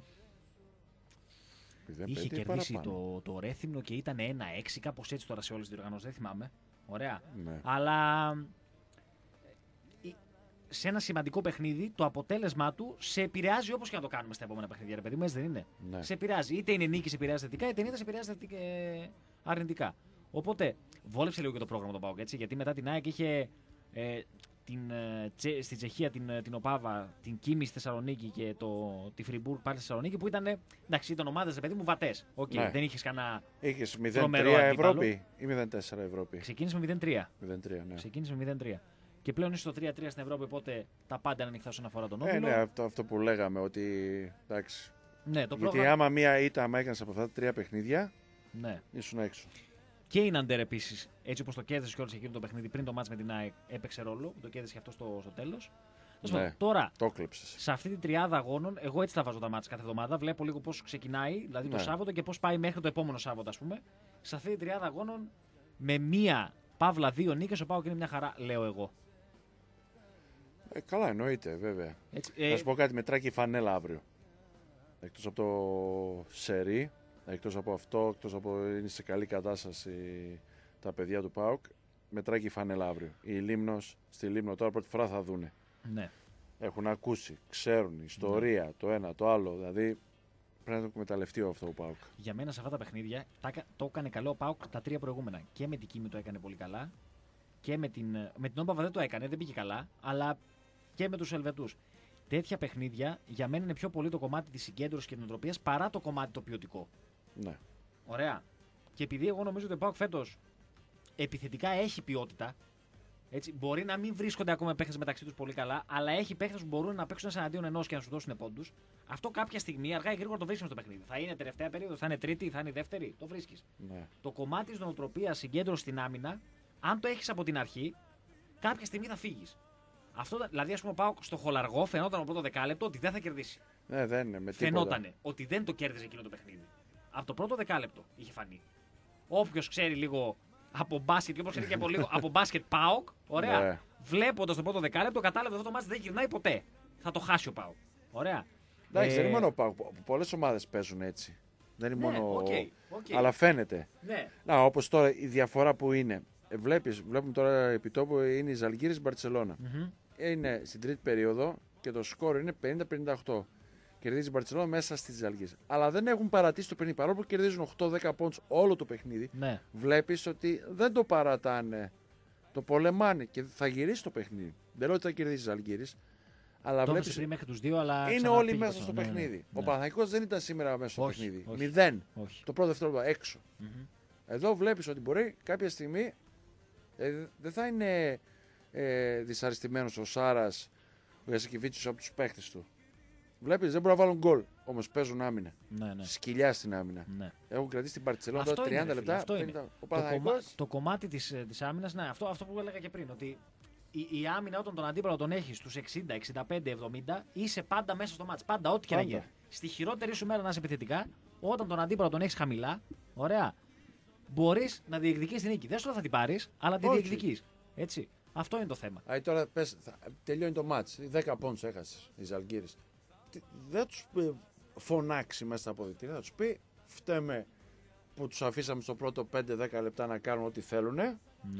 μηδέν Είχε πέντε ή κερδίσει παραπάνω. το, το Ρέθυμνο και ήταν ένα έξι, κάπως έτσι τώρα σε όλες τις διοργανώσεις. Δεν θυμάμαι. Ωραία. Ναι. Αλλά ε, σε ένα σημαντικό παιχνίδι το αποτέλεσμά του σε επηρεάζει όπως και να το κάνουμε στα επόμενα παιχνίδια. Ρε παιδί μου, έτσι δεν είναι. Ναι. Σε επηρεάζει. Είτε είναι νίκη, σε επηρεάζει θετικά, είτε είναι σε επηρεάζει θετικά, ε, αρνητικά. Οπότε βόλεψε λίγο και το πρόγραμμα του ΠΑΟΚ, έτσι, γιατί μετά την ΑΕΚ είχε ε, την, ε, τσε, στη Τσεχία την, ε, την Οπάβα, την Κίμη στη Θεσσαλονίκη και το, τη Φριμπουργκ πάλι στη Θεσσαλονίκη που ήταν. Εντάξει, ήταν ομάδες, ρε παιδί μου, βατές. Okay, Ναι. Δεν είχε κανένα. Είχες μηδέν Τρομερό τρία αντίπαλο. Ευρώπη ή μηδέν τέσσερα Ευρώπη. Ξεκίνησε με μηδέν τρία. μηδέν τρία, ναι. Ξεκίνησε με μηδέν τρία. Και πλέον είσαι στο τρία τρία στην Ευρώπη, οπότε τα πάντα είναι ανοιχτά όσον αφορά τον Ε, όμιλο. ναι, αυτό, αυτό που λέγαμε ότι. Εντάξει. Ναι, το Γιατί πρόγραμμα. άμα μία ήττα, άμα έκανε από αυτά τα τρία παιχνίδια, Ναι. ήσουν έξω. Και η Ναντέρ επίσης, έτσι όπως το κέρδισε κιόλας εκείνο το παιχνίδι πριν το μάτς με την ΑΕΚ, έπαιξε ρόλο. Το κέρδισε και αυτό στο, στο τέλος. Ναι. Τώρα, Το κλέψες. σε αυτή την τριάδα αγώνων, εγώ έτσι τα βάζω τα μάτς κάθε εβδομάδα. Βλέπω λίγο πώς ξεκινάει, δηλαδή το Ναι. Σάββατο και πώς πάει μέχρι το επόμενο Σάββατο, ας πούμε. Σε αυτή την τριάδα αγώνων, με μία παύλα δύο νίκες, ο ΠΑΟΚ είναι μια χαρά, λέω εγώ. Ε, καλά, εννοείται, βέβαια. Έτσι, Θα ε, σου πω κάτι, μετράει και η φανέλα αύριο. Εκτός από το σερί, εκτός από αυτό, εκτός από είναι σε καλή κατάσταση τα παιδιά του ΠΑΟΚ, μετράει και η φανέλα αύριο. Η Λίμνος, στη Λίμνο τώρα πρώτη φορά θα δούνε. ναι. Έχουν ακούσει, ξέρουν, ιστορία, το ένα, το άλλο. Δηλαδή πρέπει να το εκμεταλλευτεί αυτό ο ΠΑΟΚ. Για μένα σε αυτά τα παιχνίδια τα, κα- το έκανε καλό ο ΠΑΟΚ τα τρία προηγούμενα. Και με την Κίμη το έκανε πολύ καλά. Και με την, με την Όμπαβα δεν το έκανε, δεν πήγε καλά. Αλλά και με τους Ελβετούς. τέτοια παιχνίδια για μένα είναι πιο πολύ το κομμάτι της συγκέντρωσης και της νοοτροπίας παρά το κομμάτι το ποιοτικό. Ναι. Ωραία. Και επειδή εγώ νομίζω ότι ο ΠΑΟΚ φέτος επιθετικά έχει ποιότητα, έτσι, μπορεί να μην βρίσκονται ακόμα παίχτες μεταξύ τους πολύ καλά, αλλά έχει παίχτες που μπορούν να παίξουν εναντίον ενός και να σου δώσουν πόντους. Αυτό κάποια στιγμή αργά ή γρήγορα το βρίσκεις στο παιχνίδι. Θα είναι τελευταία περίοδο, θα είναι τρίτη, θα είναι δεύτερη, το βρίσκεις. Ναι. Το κομμάτι της νοοτροπίας, συγκέντρωση στην άμυνα, αν το έχεις από την αρχή, κάποια στιγμή θα φύγεις. Αυτό, δηλαδή, ας πούμε, ο ΠΑΟΚ στο χολαργό φαινόταν από το πρώτο δεκάλεπτο ότι δεν θα κερδίσει. Ναι, δεν είναι με τίποτα. Φαινότανε ότι δεν το κέρδιζε εκείνο το παιχνίδι. Από το πρώτο δεκάλεπτο είχε φανεί. Όποιος ξέρει λίγο από μπάσκετ και όπως ξέρει και από λίγο από μπάσκετ ΠΑΟΚ, ωραία. Ναι. Βλέποντας το πρώτο δεκάλεπτο, κατάλαβε αυτό το μάτς δεν γυρνάει ποτέ. Θα το χάσει ο ΠΑΟΚ. Ωραία. Εντάξει, ε... δεν είναι μόνο ο ΠΑΟΚ. Πολλές ομάδες παίζουν έτσι. Δεν είναι ναι, μόνο. Okay, okay. Αλλά φαίνεται. Ναι. Να, όπως τώρα η διαφορά που είναι. Βλέπεις, βλέπουμε τώρα επί τόπου είναι η Ζαλγκίρις Μπαρτσελώνα. Mm-hmm. Είναι στην τρίτη περίοδο και το σκόρ είναι πενήντα πενήντα οκτώ. Κερδίζει η Μπαρτσελώνα μέσα στη Ζαλγκίρις. Αλλά δεν έχουν παρατήσει το παιχνίδι. Παρόλο που κερδίζουν οκτώ δέκα πόντους όλο το παιχνίδι, ναι. Βλέπεις ότι δεν το παρατάνε. Το πολεμάνε και θα γυρίσει το παιχνίδι. Δεν λέω ότι θα κερδίσει η Ζαλγκίρις. Αλλά βλέπεις. Μέχρι τους δύο, αλλά είναι όλοι μέσα στο ναι, παιχνίδι. Ναι. Ο Παναθηναϊκός δεν ήταν σήμερα μέσα στο όχι, παιχνίδι. Όχι. Μηδέν. Όχι. Το πρώτο δευτερόλεπτο έξω. Mm-hmm. Εδώ βλέπεις ότι μπορεί κάποια στιγμή. Ε, δεν θα είναι ε, δυσαρεστημένος ο Σάρας, ο Γιασικεβίτσιος από τους παίχτες του. Βλέπεις, δεν μπορούν να βάλουν γκολ. Όμως παίζουν άμυνα. Ναι, ναι. Σκυλιά στην άμυνα. Ναι. Έχουν κρατήσει την Μπαρτσελόνα τώρα τριάντα είναι, λεπτά. Αυτό είναι. πενήντα, ο το, κομμά, το κομμάτι της, της άμυνας, ναι, αυτό, αυτό που έλεγα και πριν. Ότι η, η άμυνα όταν τον αντίπαλο τον έχει στους εξήντα, εξήντα πέντε, εβδομήντα, είσαι πάντα μέσα στο μάτς. Πάντα, ό,τι και να γίνει. Στη χειρότερη σου μέρα να είσαι επιθετικά, όταν τον αντίπαλο τον έχει χαμηλά, ωραία, μπορείς να διεκδικείς την νίκη. Δεν σου θα την πάρεις, αλλά τη διεκδικείς. Έτσι. Αυτό είναι το θέμα. Α, τώρα πες, θα, τελειώνει το μάτς. δέκα πόντους έχασες η Ζαλγκίρις. Δεν θα τους φωνάξει μέσα στα αποδυτήρια. Θα τους πει φταίμε που τους αφήσαμε στο πρώτο πέντε δέκα λεπτά να κάνουν ό,τι θέλουν. Ναι.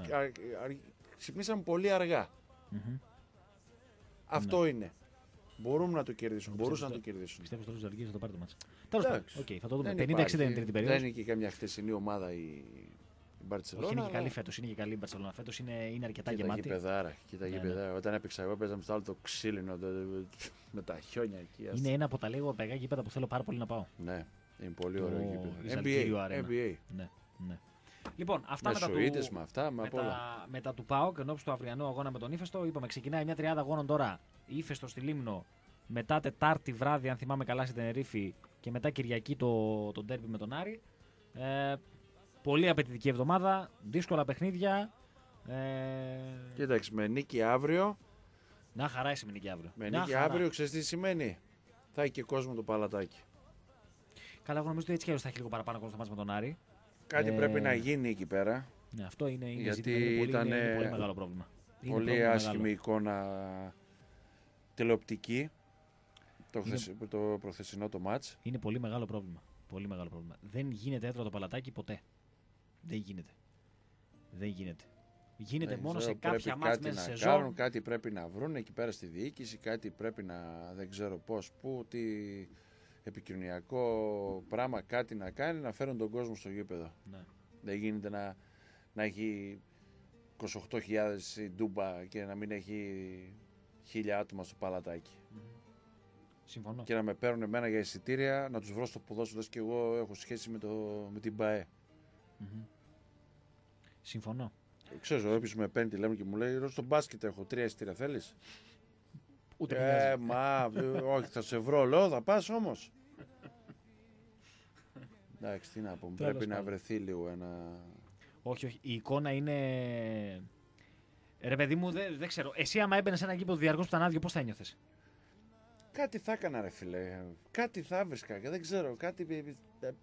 Ξυπνήσαμε πολύ αργά. Mm-hmm. Αυτό ναι. είναι. Μπορούμε να το κερδίσουν. Μπορούσαν να το κερδίσουν. Πιστεύω ότι ο Ζαλγκίρις θα το πάρει το μάτς. Τέλος πάντων. Okay, θα το δούμε. πενήντα εξήντα είναι τρίτη περίοδο. Δεν είναι και καμιά χτεσινή ομάδα η. Όχι, είναι και καλή φέτος, είναι και καλή η Μπαρσελόνα. Φέτος είναι, είναι αρκετά κοίτα γεμάτη. Γηπεδάρα, κοίτα ναι, γηπεδάρα. Ναι. Όταν έπαιξα εγώ παίζαμε στο άλλο το ξύλινο το, με τα χιόνια εκεί. Είναι ένα από τα λίγο παιγά γήπεδα που θέλω πάρα πολύ να πάω. Ναι, είναι πολύ ωραίο γήπεδο. N B A. Ναι, ναι. Λοιπόν, αυτά με μετά, του, με, αυτά, με, μετά, μετά του ΠΑΟΚ ενώπιση του αυριανού αγώνα με τον Ύφεστο. Είπαμε, ξεκινάει μια τριάδα αγώνων τώρα. Ύφεστο στη Λίμνο. Μετά Τετάρτη βράδυ, αν θυμάμαι καλά, στην Τενερίφη. Και μετά Κυριακή το, το ντέρμπι με τον Άρη. Ε, Πολύ απαιτητική εβδομάδα, δύσκολα παιχνίδια. Ε... Κοίταξε, με νίκη αύριο. Να χαρά είσαι με νίκη αύριο. Με νίκη χαρά. Αύριο, ξέρεις τι σημαίνει. Θα έχει και κόσμο το παλατάκι. Καλά, εγώ νομίζω ότι έτσι κι αλλιώς θα έχει λίγο παραπάνω κόσμο στο μάτς με τον Άρη. Κάτι ε... πρέπει να γίνει εκεί πέρα. Ναι, αυτό είναι, είναι, γιατί ζήτημα, είναι, πολύ, ήταν είναι, είναι πολύ μεγάλο πρόβλημα. Πολύ άσχημη εικόνα τηλεοπτική το, είναι... χθεσ... το προχθεσινό το μάτς. Είναι πολύ μεγάλο πρόβλημα. Πολύ μεγάλο πρόβλημα. Δεν γίνεται έτρο το παλατάκι ποτέ. Δεν γίνεται. Δεν γίνεται. Γίνεται δεν μόνο ξέρω, σε κάποια μάτς μέσα σε σεζόν. Κάνουν, κάτι πρέπει να βρουν εκεί πέρα στη διοίκηση, κάτι πρέπει να δεν ξέρω πώς, πού, τι επικοινωνιακό πράγμα κάτι να κάνει, να φέρουν τον κόσμο στο γήπεδο. Ναι. Δεν γίνεται να, να έχει είκοσι οκτώ χιλιάδες η Ντούμπα και να μην έχει χίλια άτομα στο παλατάκι. Mm-hmm. Συμφωνώ. Και να με παίρνουν εμένα για εισιτήρια, να τους βρω στο ποδόσφαιρο και εγώ έχω σχέση με, το, με την ΠΑΕ. Mm-hmm. Συμφωνώ. Ξέρω, όποιος με παίρνει τηλέφωνο και μου λέει στο μπάσκετ έχω τρία εισιτήρια, θέλεις? Ούτε ε, μα, όχι, θα σε βρω, λέω, θα πας όμως. Εντάξει, τι να πω, πρέπει να βρεθεί λίγο ένα... Όχι, όχι, η εικόνα είναι... Ρε παιδί μου, δεν δε ξέρω, εσύ άμα έμπαινες σε ένα γήπεδο διαρκώς που ήταν άδειο, πώς θα ένιωθες? Κάτι θα έκανα ρε φίλε, κάτι θα βρίσκα, δεν ξέρω, κάτι...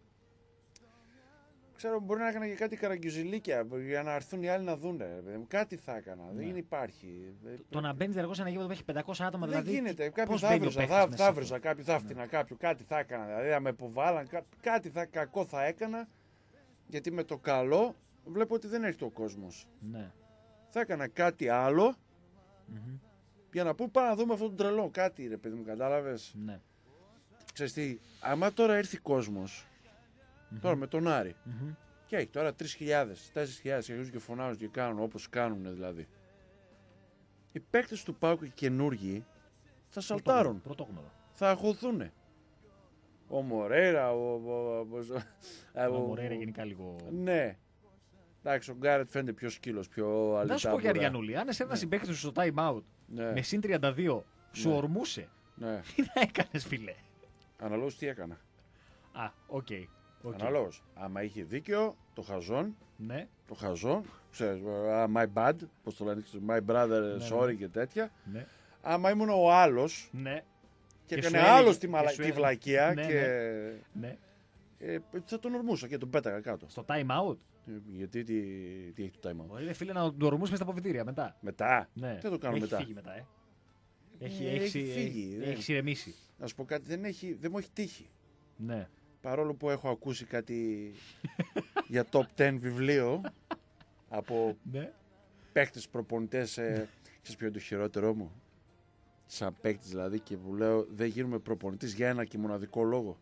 Ξέρω, μπορεί να έκανα και κάτι καραγκιουζιλίκια για να έρθουν οι άλλοι να δουν. Κάτι θα έκανα. Ναι. Δεν υπάρχει. Το, το να μπαίνει διαρκώς σε ένα γήπεδο που έχει πεντακόσια άτομα, δεν δηλαδή. Δεν γίνεται. Κάποιο θα βρίζα, θα, θα βρίζα, κάποιο θα φτιάνα, ναι. κάποιο κάτι θα έκανα. Δηλαδή, να με υποβάλλαν, κά, κάτι θα, κακό θα έκανα. Γιατί με το καλό βλέπω ότι δεν έρχεται ο κόσμος. Ναι. Θα έκανα κάτι άλλο mm-hmm. για να πω πάμε να δούμε αυτόν τον τρελό. Κάτι ρε παιδί μου, κατάλαβες. Ναι. Ξέρεις τι, άμα τώρα έρθει κόσμος. Mm-hmm. Τώρα με τον Άρη. Mm-hmm. Και έχει τώρα τρεις χιλιάδες, τέσσερις χιλιάδες και αρχίζουν και φωνάζουν και κάνουν όπως κάνουν δηλαδή. Οι παίκτες του ΠΑΟΚ οι καινούργοι θα σαλτάρουν. Πρωτόγνωρο. Θα αχωθούν. Ο Μορέιρα, ο. Ο, ο, ο Μορέιρα γενικά λίγο. Ναι. Εντάξει, ο Γκάρετ φαίνεται πιο σκύλος, πιο αλυτάβουρα. Να σου πω για Αριανούλη, αν εσένα ναι. συμπαίχτη σου στο time out ναι. με συν τριάντα δύο σου ναι. ορμούσε. Ναι. Τι θα έκανες, φίλε. Αναλόγως τι έκανα. Α, οκ. Okay. Okay. Αναλόγως. Άμα είχε δίκιο, το χαζόν. Ναι. Το χαζόν. Ξέρεις, uh, my bad, πώς το λένε, my brother, ναι, sorry ναι. και τέτοια. Ναι. Άμα ήμουν ο άλλος. Ναι. Και, και έκανε άλλος τη, μαλα... τη βλακεία ναι, και. Ναι. ναι. Ε, θα τον ορμούσα και τον πέταγα κάτω. Στο time out. Ε, γιατί τι, τι έχει το time out. Ωραία, φίλε, να τον ορμούσουμε στα αποβιτήρια μετά. Μετά. Ναι. Τι θα το κάνω έχει μετά. Φύγει μετά, ε. Έχει, ε, έχει, έχει φύγει. Έχει, έχει ηρεμήσει. Να σου πω κάτι, δεν, έχει, δεν μου έχει τύχει. Ναι. Παρόλο που έχω ακούσει κάτι για top δέκα βιβλίο από ναι. παίκτες προπονητές. Ε, ξέρεις ποιο είναι το χειρότερό μου. Σαν παίκτης δηλαδή και που λέω δεν γίνομαι προπονητής για ένα και μοναδικό λόγο.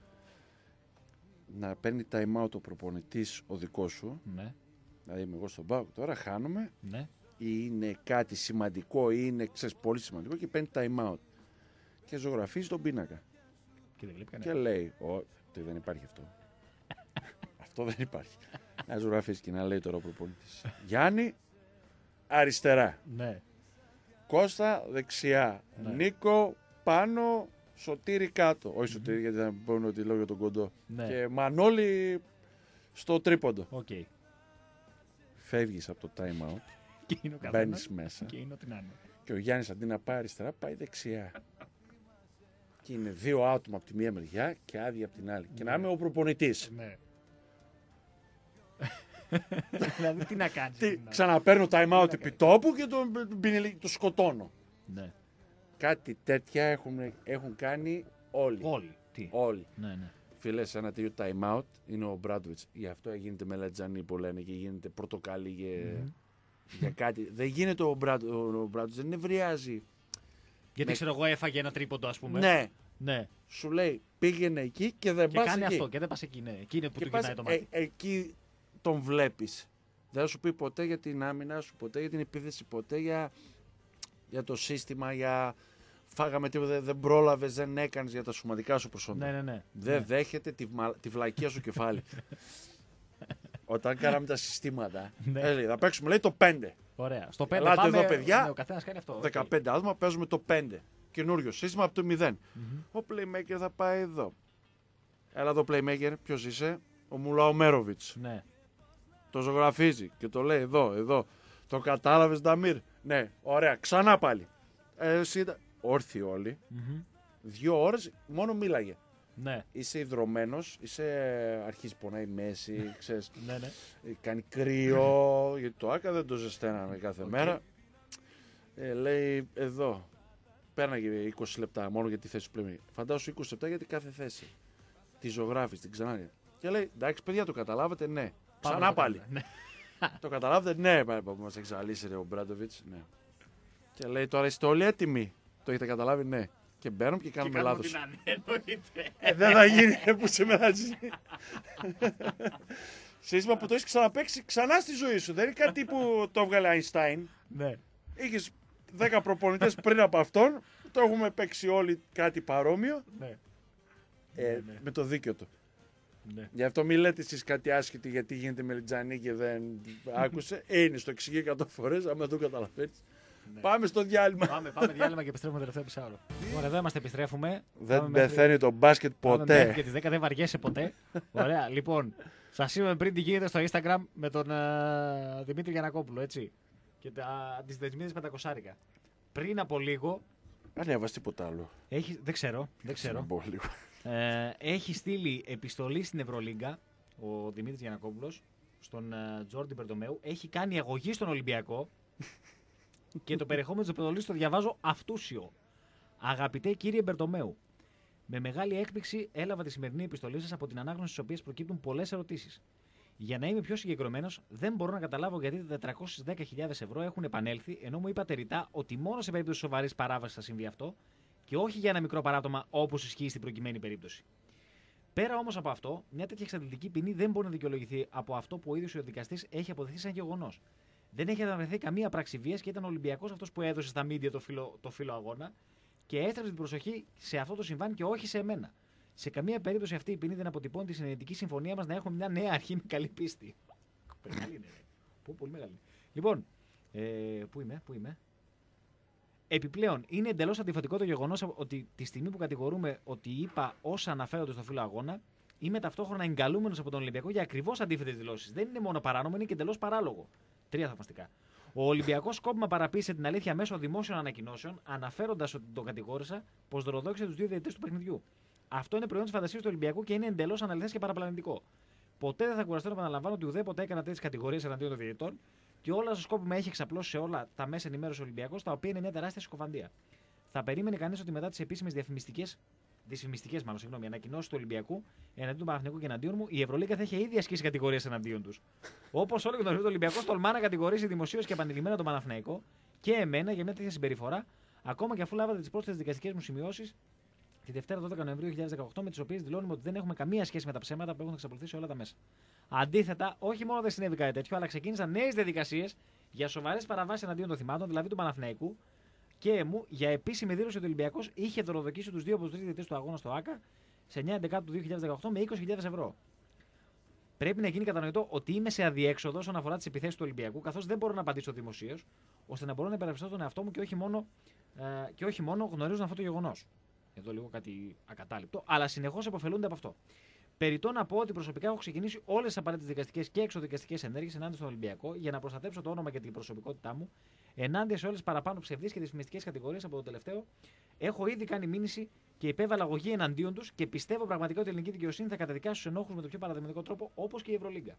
Να παίρνει time out ο προπονητής ο δικός σου. Ναι. Δηλαδή είμαι εγώ στον πάγκο τώρα, χάνομαι. Ναι. Ή είναι κάτι σημαντικό ή είναι ξέρεις, πολύ σημαντικό και παίρνει time out. Και ζωγραφίζει τον πίνακα. Και, δεν βλέπει και λέει, ότι δεν υπάρχει αυτό. Αυτό δεν υπάρχει. Να ζωγραφίσει και να λέει τώρα ο προπονητής. Γιάννη, αριστερά. Ναι. Κώστα, δεξιά. Ναι. Νίκο, πάνω. Σωτήρι κάτω. Όχι Σωτήρι, γιατί δεν μπορούν ότι λέω για τον κοντό. Ναι. Και Μανώλη στο τρίποντο. Okay. Φεύγεις από το time out. Και μπαίνεις μέσα. Και, είναι είναι. Και ο Γιάννης αντί να πάει αριστερά, πάει δεξιά. Και είναι δύο άτομα από τη μία μεριά και άδεια από την άλλη. Ναι. Και να είμαι ο προπονητής. Ναι. Δηλαδή τι να κάνεις. Τι, ξαναπαίρνω time out επί τόπου και τον, τον, τον σκοτώνω. Ναι. Κάτι τέτοια έχουν, έχουν κάνει όλοι. Όλοι. Τι? Όλοι. Ναι, ναι. Φίλε, σε ένα τέτοιο time out είναι ο Μπράντοβιτς. Γι' αυτό γίνεται με λατζανί που λένε και γίνεται πορτοκάλι για, mm-hmm. για κάτι. Δεν γίνεται ο Μπράντοβιτς, δεν νευριάζει. Γιατί με... ξέρω εγώ έφαγε ένα τρίποντο, ας πούμε. Ναι. ναι. Σου λέει πήγαινε εκεί και δεν πας εκεί. Και κάνει αυτό και δεν πας εκεί. Ναι. Εκεί είναι που και του πας, κοιτάει το μάτι. Ε, εκεί τον βλέπεις. Δεν θα σου πει ποτέ για την άμυνα σου, ποτέ για την επίθεση, ποτέ για, για το σύστημα, για φάγαμε τίποτα, δεν πρόλαβες, δεν έκανες για τα σωματικά σου προσόντα. Ναι, ναι, ναι. Δεν ναι. δέχεται τη, τη βλακεία σου κεφάλι. Όταν κάναμε τα συστήματα, ναι. έλεγε, θα παίξουμε λέει το πέντε. Ωραία. Στο πέντε Ελάτε πάμε, εδώ παιδιά, ναι, ο καθένας κάνει αυτό. δεκαπέντε okay. άτομα παίζουμε το πέντε. Καινούριο σύστημα από το μηδέν. Mm-hmm. Ο playmaker θα πάει εδώ. Έλα εδώ playmaker, ποιος είσαι? Ο Μουλαομέροβιτς. Ναι. Το ζωγραφίζει και το λέει εδώ, εδώ. Το κατάλαβες Νταμίρ? Ναι, ωραία, ξανά πάλι. Ε, εσύ, όρθιοι όλοι. Mm-hmm. Δύο ώρες μόνο μίλαγε. Ναι. Είσαι υδρωμένος, είσαι αρχίζει πονάει η μέση, ξέρεις, ναι, ναι. κάνει κρύο, γιατί το άκα δεν το ζεσταίναμε κάθε okay. μέρα. Ε, λέει εδώ, πέρναγε είκοσι λεπτά μόνο για τη θέση του πλέμι. Φαντάσου είκοσι λεπτά για την κάθε θέση. Τη ζωγράφεις, την ξανά. Και λέει, εντάξει παιδιά το καταλάβατε, ναι. Πάμε ξανά πάλι. Ναι. Το καταλάβατε, ναι, που μας εξαλείσε ο Μπράντοβιτς, ναι. Και λέει, τώρα είστε όλοι έτοιμοι. Το έχετε καταλάβει, ναι. Και μπαίνουμε και κάνουμε και λάθος. Ε, δεν θα γίνει που σε μετάζει. Σύστημα που το έχεις ξαναπαίξει ξανά στη ζωή σου. Δεν είναι κάτι που το έβγαλε Αϊνστάιν. Ναι. Είχες δέκα προπονητές πριν από αυτόν. Το έχουμε παίξει όλοι κάτι παρόμοιο. Ναι. Ε, ναι, ναι. Με το δίκιο του. Ναι. Γι' αυτό μην λέτε εσείς κάτι άσχετο γιατί γίνεται με Λιτζανί και δεν άκουσε. Είναι στο εξηγεί εκατό φορές, άμα δεν το καταλαβαίνεις. Ναι. Πάμε στο διάλειμμα. Πάμε, πάμε διάλειμμα και επιστρέφουμε τελευταίο πισάωρο. Ωραία, εδώ είμαστε, επιστρέφουμε. Δεν πεθαίνει το μπάσκετ ποτέ. Και τις δέκα δεν βαριέσαι ποτέ. Ωραία, λοιπόν, σας είπαμε πριν τι γίνεται στο Instagram με τον uh, Δημήτρη Γιαννακόπουλο, έτσι. Και uh, τις δεσμίδες πεντακόσια. Πριν από λίγο. Ανέβασε τίποτα άλλο. Έχει, δεν ξέρω. Δεν ξέρω. Ε, έχει στείλει επιστολή στην Ευρωλίγκα ο Δημήτρης Γιαννακόπουλος στον uh, Τζόρντι Μπερτομέου. Έχει κάνει αγωγή στον Ολυμπιακό. Και το περιεχόμενο της επιστολής το διαβάζω αυτούσιο. Αγαπητέ κύριε Μπερτομέου, με μεγάλη έκπληξη έλαβα τη σημερινή επιστολή σας από την ανάγνωση στις οποίες προκύπτουν πολλές ερωτήσεις. Για να είμαι πιο συγκεκριμένος, δεν μπορώ να καταλάβω γιατί τα τετρακόσιες δέκα χιλιάδες ευρώ έχουν επανέλθει, ενώ μου είπατε ρητά ότι μόνο σε περίπτωση σοβαρής παράβασης θα συμβεί αυτό και όχι για ένα μικρό παράπτωμα όπως ισχύει στην προκειμένη περίπτωση. Πέρα όμως από αυτό, μια τέτοια εξαντλητική ποινή δεν μπορεί να δικαιολογηθεί από αυτό που ο ίδιος ο δικαστής έχει αποδειχθεί σαν γεγονός. Δεν έχει αναβρεθεί καμία πράξη βίας και ήταν ο Ολυμπιακός αυτός που έδωσε στα μίντια το φύλλο, το φύλλο αγώνα και έστρεψε την προσοχή σε αυτό το συμβάν και όχι σε εμένα. Σε καμία περίπτωση αυτή η ποινή δεν αποτυπώνει τη συνενετική συμφωνία μας να έχουμε μια νέα αρχή με καλή πίστη. Μεγάλη είναι. Πού, πολύ μεγάλη. Λοιπόν, ε, πού είμαι, πού είμαι. Επιπλέον, είναι εντελώς αντιφατικό το γεγονός ότι τη στιγμή που κατηγορούμε ότι είπα όσα αναφέρονται στο φύλλο αγώνα, είμαι ταυτόχρονα εγκαλούμενος από τον Ολυμπιακό για ακριβώς αντίθετες δηλώσεις. Δεν είναι μόνο παράνομο, είναι και εντελώς παράλογο. Τρία θαυμαστικά. Ο Ολυμπιακός σκόπιμα παραποίησε την αλήθεια μέσω δημόσιων ανακοινώσεων, αναφέροντας ότι τον κατηγόρησα πως δωροδόξησε τους δύο διαιτητές του παιχνιδιού. Αυτό είναι προϊόν της φαντασίας του Ολυμπιακού και είναι εντελώς αναλυθές και παραπλανητικό. Ποτέ δεν θα κουραστώ να επαναλαμβάνω ότι ουδέποτε έκανα τέτοιες κατηγορίες εναντίον των διαιτητών και όλα στο σκόπιμα έχει εξαπλώσει σε όλα τα μέσα ενημέρωση Ολυμπιακός, τα οποία είναι μια τεράστια συκοφαντία. Θα περίμενε κανείς ότι μετά τις επίσημες διαφημιστικές. Δυσφημιστικές, μάλλον, συγγνώμη, ανακοινώσεις του Ολυμπιακού εναντίον του Παναθηναϊκού και εναντίον μου, η Ευρωλίγκα θα είχε ήδη ασκήσει κατηγορίες εναντίον τους. Όπως όλοι γνωρίζουν, ο Ολυμπιακός τολμά να κατηγορήσει δημοσίως και επανειλημμένα τον Παναθηναϊκό και εμένα για μια τέτοια συμπεριφορά, ακόμα και αφού λάβατε τις πρόσθετες δικαστικές μου σημειώσεις τη Δευτέρα δώδεκα Νοεμβρίου δύο χιλιάδες δεκαοκτώ, με τις οποίες δηλώνουμε ότι δεν έχουμε καμία σχέση με τα ψέματα που έχουν εξαπλωθεί σε όλα τα μέσα. Αντίθετα, όχι μόνο δεν συνέβη κάτι τέτοιο, αλλά ξεκίνησαν νέες διαδικασίες για σοβαρές παραβάσεις εναντίον των θυμάτων, δηλαδή του Παναθηναϊκού και μου, για επίσημη δήλωση ότι ο Ολυμπιακός είχε δωροδοκίσει τους δύο από τους τρεις διαιτητές του αγώνα στο ΆΚΑ σε εννέα Δεκάτου του δύο χιλιάδες δεκαοκτώ με είκοσι χιλιάδες ευρώ. Πρέπει να γίνει κατανοητό ότι είμαι σε αδιέξοδο όσον αφορά τις επιθέσεις του Ολυμπιακού, καθώς δεν μπορώ να απαντήσω δημοσίως, ώστε να μπορώ να υπερασπιστώ τον εαυτό μου και όχι μόνο, ε, και όχι μόνο γνωρίζουν αυτό το γεγονός. Εδώ λίγο κάτι ακατάληπτο, αλλά συνεχώς επωφελούνται από αυτό. Περιττό να πω ότι προσωπικά έχω ξεκινήσει όλες τις απαραίτητες δικαστικές και εξωδικαστικές ενέργειες ενάντια στον Ολυμπιακό για να προστατεύσω το όνομα και την προσωπικότητά μου ενάντια σε όλες τις παραπάνω ψευδείς και δυσφημιστικές κατηγορίες από το τελευταίο. Έχω ήδη κάνει μήνυση και υπέβαλα αγωγή εναντίον τους και πιστεύω πραγματικά ότι η ελληνική δικαιοσύνη θα καταδικάσει τους ενόχους με το πιο παραδειγματικό τρόπο, όπως και η Ευρωλίγκα.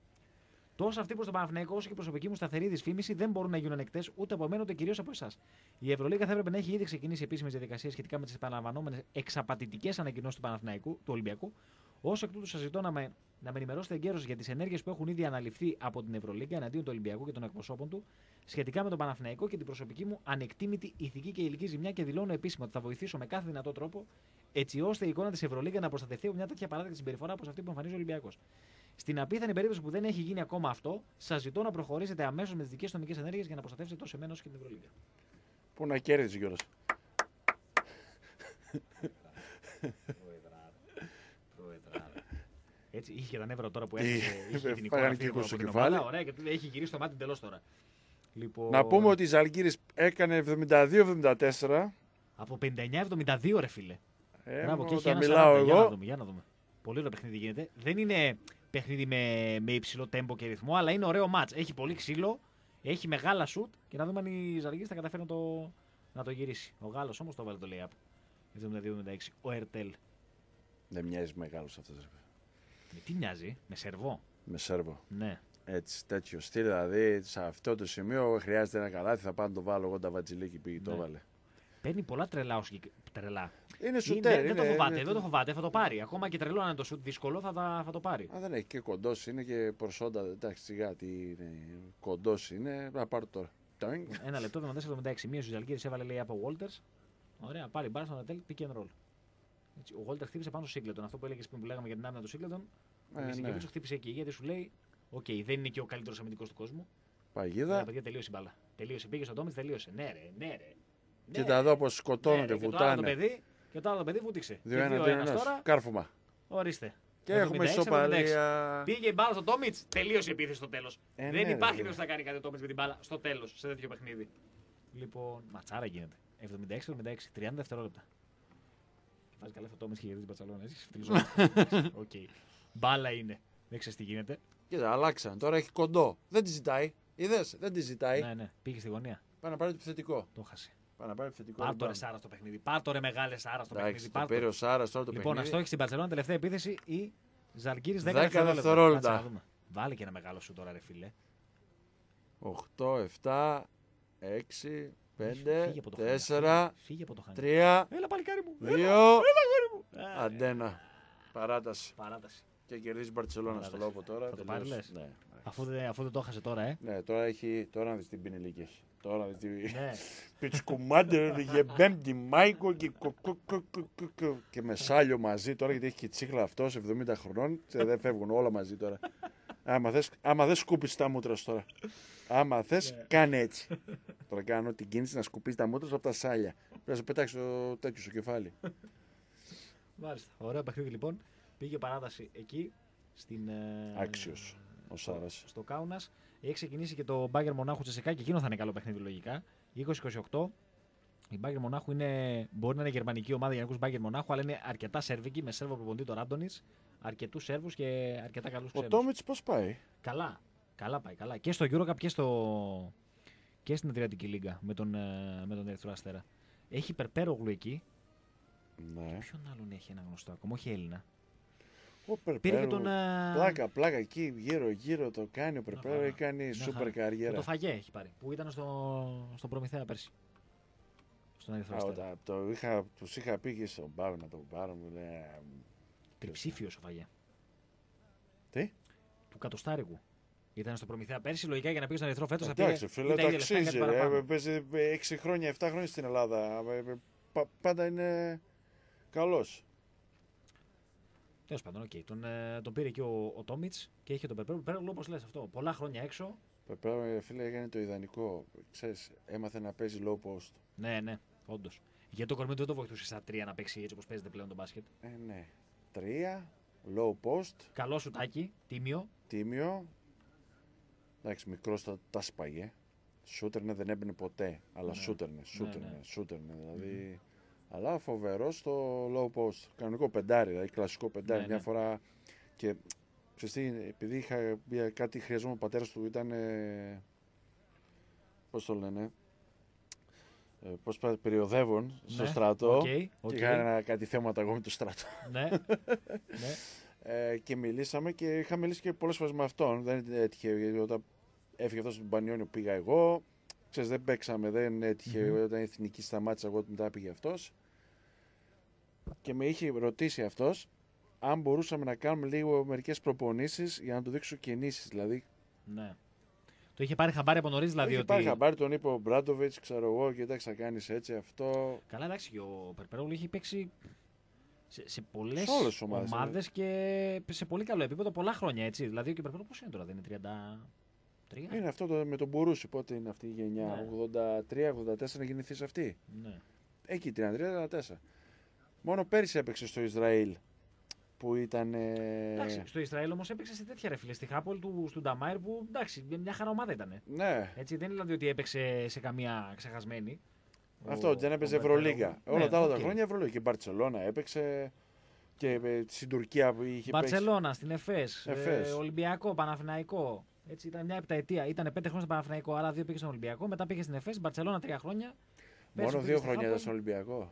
Τόσο αυτή προς τον Παναθηναϊκό όσο και η προσωπική μου σταθερή δυσφήμιση δεν μπορούν να γίνουν ανεκτές ούτε από μένα ούτε κυρίως από εσάς. Η Ευρωλίγκα θα έπρεπε να έχει ήδη ξεκινήσει επίσημες διαδικασίες σχετικά με τις επαναλαμβανόμενες εξαπατητικές ανακοινώσεις του Παναθηναϊκού, του Ολυμπιακού. Όσο εκ τούτου, σας ζητώ να με, να με ενημερώσετε εγκαίρως για τις ενέργειες που έχουν ήδη αναλυφθεί από την Ευρωλίγκα εναντίον του Ολυμπιακού και των εκπροσώπων του σχετικά με τον Παναθηναϊκό και την προσωπική μου ανεκτήμητη ηθική και υλική ζημιά και δηλώνω επίσημα ότι θα βοηθήσω με κάθε δυνατό τρόπο έτσι ώστε η εικόνα της Ευρωλίγκα να προστατευτεί από μια τέτοια παράδεκτη συμπεριφορά όπως αυτή που εμφανίζει ο Ολυμπιακός. Στην απίθανη περίπτωση που δεν έχει γίνει ακόμα αυτό, σας ζητώ να προχωρήσετε αμέσως με τις δικές νομικές ενέργειες για να προστατεύσετε τόσο εμένα όσο και την Ευρωλίγκα. Πού να κέρδισε κιόλας. Έτσι, είχε και τα νεύρα τώρα που έχει την εικόνα στο κεφάλι. Ωραία, και έχει γυρίσει το μάτι εντελώς τώρα. Λοιπόν... Να πούμε ότι η Ζαλγκίρις έκανε εβδομήντα δύο εβδομήντα τέσσερα. Από πενήντα εννέα εβδομήντα δύο, ρε φίλε. Ε, Μπράβο, και έχει ένα μιλάω εγώ. Για να δούμε, για να δούμε. Πολύ ωραίο παιχνίδι γίνεται. Δεν είναι παιχνίδι με, με υψηλό τέμπο και ρυθμό, αλλά είναι ωραίο μάτς. Έχει πολύ ξύλο, έχει μεγάλα σουτ και να δούμε αν η Ζαλγκίρις θα καταφέρει να το, να το γυρίσει. Ο Γάλλος όμως το βάλε το lay-up. εβδομήντα δύο εβδομήντα έξι. Ο Ερτέλ. Δεν μοιάζει μεγάλος αυτός. Με τι μοιάζει, με Σερβό. Με Σέρβο. Ναι. Έτσι, τέτοιο στυλ, δηλαδή σε αυτό το σημείο χρειάζεται ένα καλάθι. Θα πάω να το βάλω εγώ τα βατζιλίκι πήγε, το έβαλε. Παίρνει πολλά τρελά ως τρελά. Είναι σουτέρ. Είναι, είναι, δεν το φοβάται, είναι... δεν το φοβάται, θα το πάρει. Ακόμα και τρελό αν είναι το σουτ δύσκολο θα, τα, θα το πάρει. Α, δεν έχει και κοντός, είναι και προσόντα. Εντάξει, σιγά τι είναι. Κοντός είναι. Να πάρω τώρα. Ένα λεπτό, εβδομήντα τέσσερα εβδομήντα έξι. Μία στου Ζαλγκίρις έβαλε λέει από Walters. Ωραία, πάρει μπάρα στον Ερτέλ, pick and roll. Έτσι, ο Walters χτύπησε πάνω στο Σίγκλετον. Αυτό που έλεγε πριν που λέγαμε για την άμυνα του Σίγκλετον. Ε, ναι. Χτύπησε εκεί γιατί σου λέει: Οκ, okay, δεν είναι και ο καλύτερος αμυντικός του κόσμου. Παγίδα. Ναι, παιδιά, τελείωσε η μπάλα. Τελείωσε, πήγε στον Τόμιτς, τελείωσε. Ναι, ρε, ναι, ρε. Ναι, κοίτα εδώ πως σκοτώνονται, ναι, βουτάνε. Και το άλλο το παιδί, και το άλλο το παιδί βούτυξε. Δύο ένα τώρα. Κάρφωμα. Ορίστε. Και έχουμε ισοπαλία. Πήγε η μπάλα στο Τόμιτς, τελείωσε η επίθεση στο τέλος. Ε, δεν ναι, υπάρχει ρε, ποιος θα κάνει κάτι ο Τόμιτς με την μπάλα στο τέλος σε τέτοιο παιχνίδι. Λοιπόν, ματσάρα γίνεται. εβδομήντα έξι εβδομήντα έξι, τριάντα δευτερόλεπτα. Βάζει καλά ο Τόμιτς και γυρίζει την Μπαρσελόνα. Οκ. Μπάλα είναι. Δεν ξέρει τι γίνεται. Κοίτα, αλλάξαν. Τώρα έχει κοντό. Δεν τη ζητάει. Είδες, δεν τη ζητάει. Ναι, ναι. Πήγε στη γωνία. Πάει να πάρει το επιθετικό. Το χάσει. Πάει να πάρει επιθετικό. Πάρ' το ρε Σάρα στο παιχνίδι. Πάρ' το ρε μεγάλε Σάρα στο Εντάξει, παιχνίδι. Το πήρε ο Σάρα τώρα το λοιπόν, παιχνίδι. να στόχει στην Μπαρσελόνα τελευταία επίθεση η Ζαλγκίρις δέκα δευτερόλεπτα. Βάλει και ένα μεγάλο σου τώρα, ρε φίλε. οκτώ, επτά, έξι, πέντε, Φύγε από το τέσσερα, Φύγε από το χάνι. τρία, Έλα παλικάρι μου. δύο, αντένα. Παράταση. Παράταση. Και κερδίζει η Μπαρσελόνα στο λόγο τώρα. Θα το πάρει, λες. Ναι. Αφού δεν, αφού δεν το έχασε τώρα, ε. Ναι, τώρα έχει. Τώρα να δει την πινελίκη έχει. Τώρα να δει την. Ναι. Πιτσკουμάντερ, γεμπέμπτη Μάικο και και με σάλιο μαζί τώρα γιατί έχει και τσίχλα αυτό εβδομήντα χρονών. Δεν φεύγουν όλα μαζί τώρα. Άμα θες, άμα δεν σκούπεις τα μούτρα σου τώρα. Άμα θες, κάνε έτσι. Τώρα κάνω την κίνηση να σκουπείς τα μούτρα σου από τα σάλια. Πρέπει να σε πετάξει το τέτοιο στο κεφάλι. Μάλιστα. Ωραίο παιχνίδι λοιπόν. Πήγε παράταση εκεί. Στην, Άξιος ο Σάρας. Στο Κάουνας. Έχει ξεκινήσει και το Μπάγερ Μονάχου Τσεσεκά και εκείνο θα είναι καλό παιχνίδι λογικά. είκοσι είκοσι οκτώ. Η Μπάγερ Μονάχου είναι, μπορεί να είναι γερμανική ομάδα για να Μπάγερ Μονάχου, αλλά είναι αρκετά σερβική με σέρβο προπονητή τον Ράντονιτς. Αρκετούς Σέρβους και αρκετά καλούς Ο ξένους. Τόμιτς πώς πάει? Καλά. Καλά πάει. Καλά. Και στο EuroCup και, στο... και στην Αδριατική Λίγκα με τον, με τον Ερυθρό Αστέρα. Έχει Περπέρογλου εκεί. Ναι. Ποιον άλλον έχει ένα γνωστό ακόμα, όχι Έλληνα. Ο Περπέρογλου. Πήρε και τον. Πλάκα, πλάκα εκεί γύρω-γύρω το κάνει. Ο Περπέρογλου έχει κάνει σούπερ καριέρα. Το Φαγέ έχει πάρει. Που ήταν στο, στον Προμηθέα πέρσι. Στον Ερυθρό Αστέρα. Το είχα, τους είχα πει και στον Πάρο να το πάρω. Τριψήφιος ο Φαγέ. Τι? Του Κατοστάρικου. Ήταν στο Προμηθέα πέρσι, λογικά για να πήγε στον Ερυθρό φέτος. Εντάξει, φίλε, το αξίζει. Παίζει έξι χρόνια, επτά χρόνια στην Ελλάδα. Πα, πάντα είναι καλός. Τέλος πάντων, οκ. Okay. Τον, τον πήρε και ο, ο Τόμιτς και είχε τον Περπέρογλου, όπως λες αυτό. Πολλά χρόνια έξω. Περπέρογλου, φίλε, έκανε το ιδανικό. Ξέρεις, έμαθε να παίζει low post. Ναι, ναι, όντως. Γιατί το κορμί του δεν το βοηθούσε στα τρία να παίξει έτσι όπως παίζεται πλέον το μπάσκετ. Ε, ναι. Τρία, low post. Καλό σουτάκι, τίμιο. Τίμιο. Εντάξει, μικρός τα, τα σπαγε. Σούτερνε δεν έμπαινε ποτέ. Αλλά ναι. σούτερνε, σούτερνε, ναι, ναι. σούτερνε. Δηλαδή. Mm-hmm. Αλλά φοβερό στο low post. Κανονικό πεντάρι, δηλαδή κλασικό πεντάρι. Ναι, μια ναι. φορά. Και ξέρεις τι, επειδή είχα κάτι χρειαζόμουν, ο πατέρας του ήταν. Ε, πώς το λένε. Ε, πώς πάει, περιοδεύων στο ναι, στρατό. Okay, okay. Και είχα κάτι θέματα εγώ με το στρατό. Ναι. ναι. Ε, και μιλήσαμε και είχα μιλήσει και πολλές φορές με αυτόν. Δεν έτυχε, γιατί όταν έφυγε αυτό στον Πανιόνιο πήγα εγώ. Ξέρεις, δεν παίξαμε, δεν έτυχε. Mm-hmm. Όταν η εθνική σταμάτησα εγώ, μετά πήγε αυτός. Και με είχε ρωτήσει αυτός αν μπορούσαμε να κάνουμε λίγο μερικές προπονήσεις για να του δείξω κινήσεις. Δηλαδή. Ναι. Το είχε πάρει χαμπάρι από νωρίς, δηλαδή. Το είχε ότι... πάρει χαμπάρι, τον είπε ο Μπράντοβιτς, ξέρω εγώ, και εντάξει, θα κάνεις έτσι αυτό. Καλά, εντάξει, και ο Περπέρογλου είχε παίξει σε, σε πολλές ομάδες και σε πολύ καλό επίπεδο πολλά χρόνια, έτσι. Δηλαδή, και ο Περπέρογλου πώς είναι τώρα, δεν είναι τριάντα τρία. Είναι αυτό το, με τον Μπουρούση, πότε είναι αυτή η γενιά, ναι. ογδόντα τρία ογδόντα τέσσερα γεννηθείς αυτή. Ναι. Εκεί, τριάντα τρία τριάντα τέσσερα. Μόνο πέρυσι έπαιξε στο Ισραήλ. Που ήταν. Εντάξει, στο Ισραήλ όμως έπαιξε σε τέτοια ρε φίλε. Στη Χάπολ του του Νταμάιρ που εντάξει, μια χαρά ομάδα ήταν. Ναι. Έτσι, δεν είναι δηλαδή ότι έπαιξε σε καμία ξεχασμένη. Αυτό, ο, δεν έπαιζε Ευρωλίγκα. Όλα ναι, τα άλλα okay. τα χρόνια Ευρωλίγκα. Και η Μπαρτσελώνα έπαιξε. Και στην Τουρκία που είχε Μπαρτσελώνα, στην Εφές, ε, Ολυμπιακό, Παναθηναϊκό. Έτσι ήταν μια επταετία. Ήταν πέντε χρόνια στο Παναθηναϊκό, άρα δύο πήγε στον Ολυμπιακό. Μετά πήγε στην Εφές, Μπαρτσελώνα τρία χρόνια. Μόνο δύο χρόνια ήταν στον Ολυμπιακό.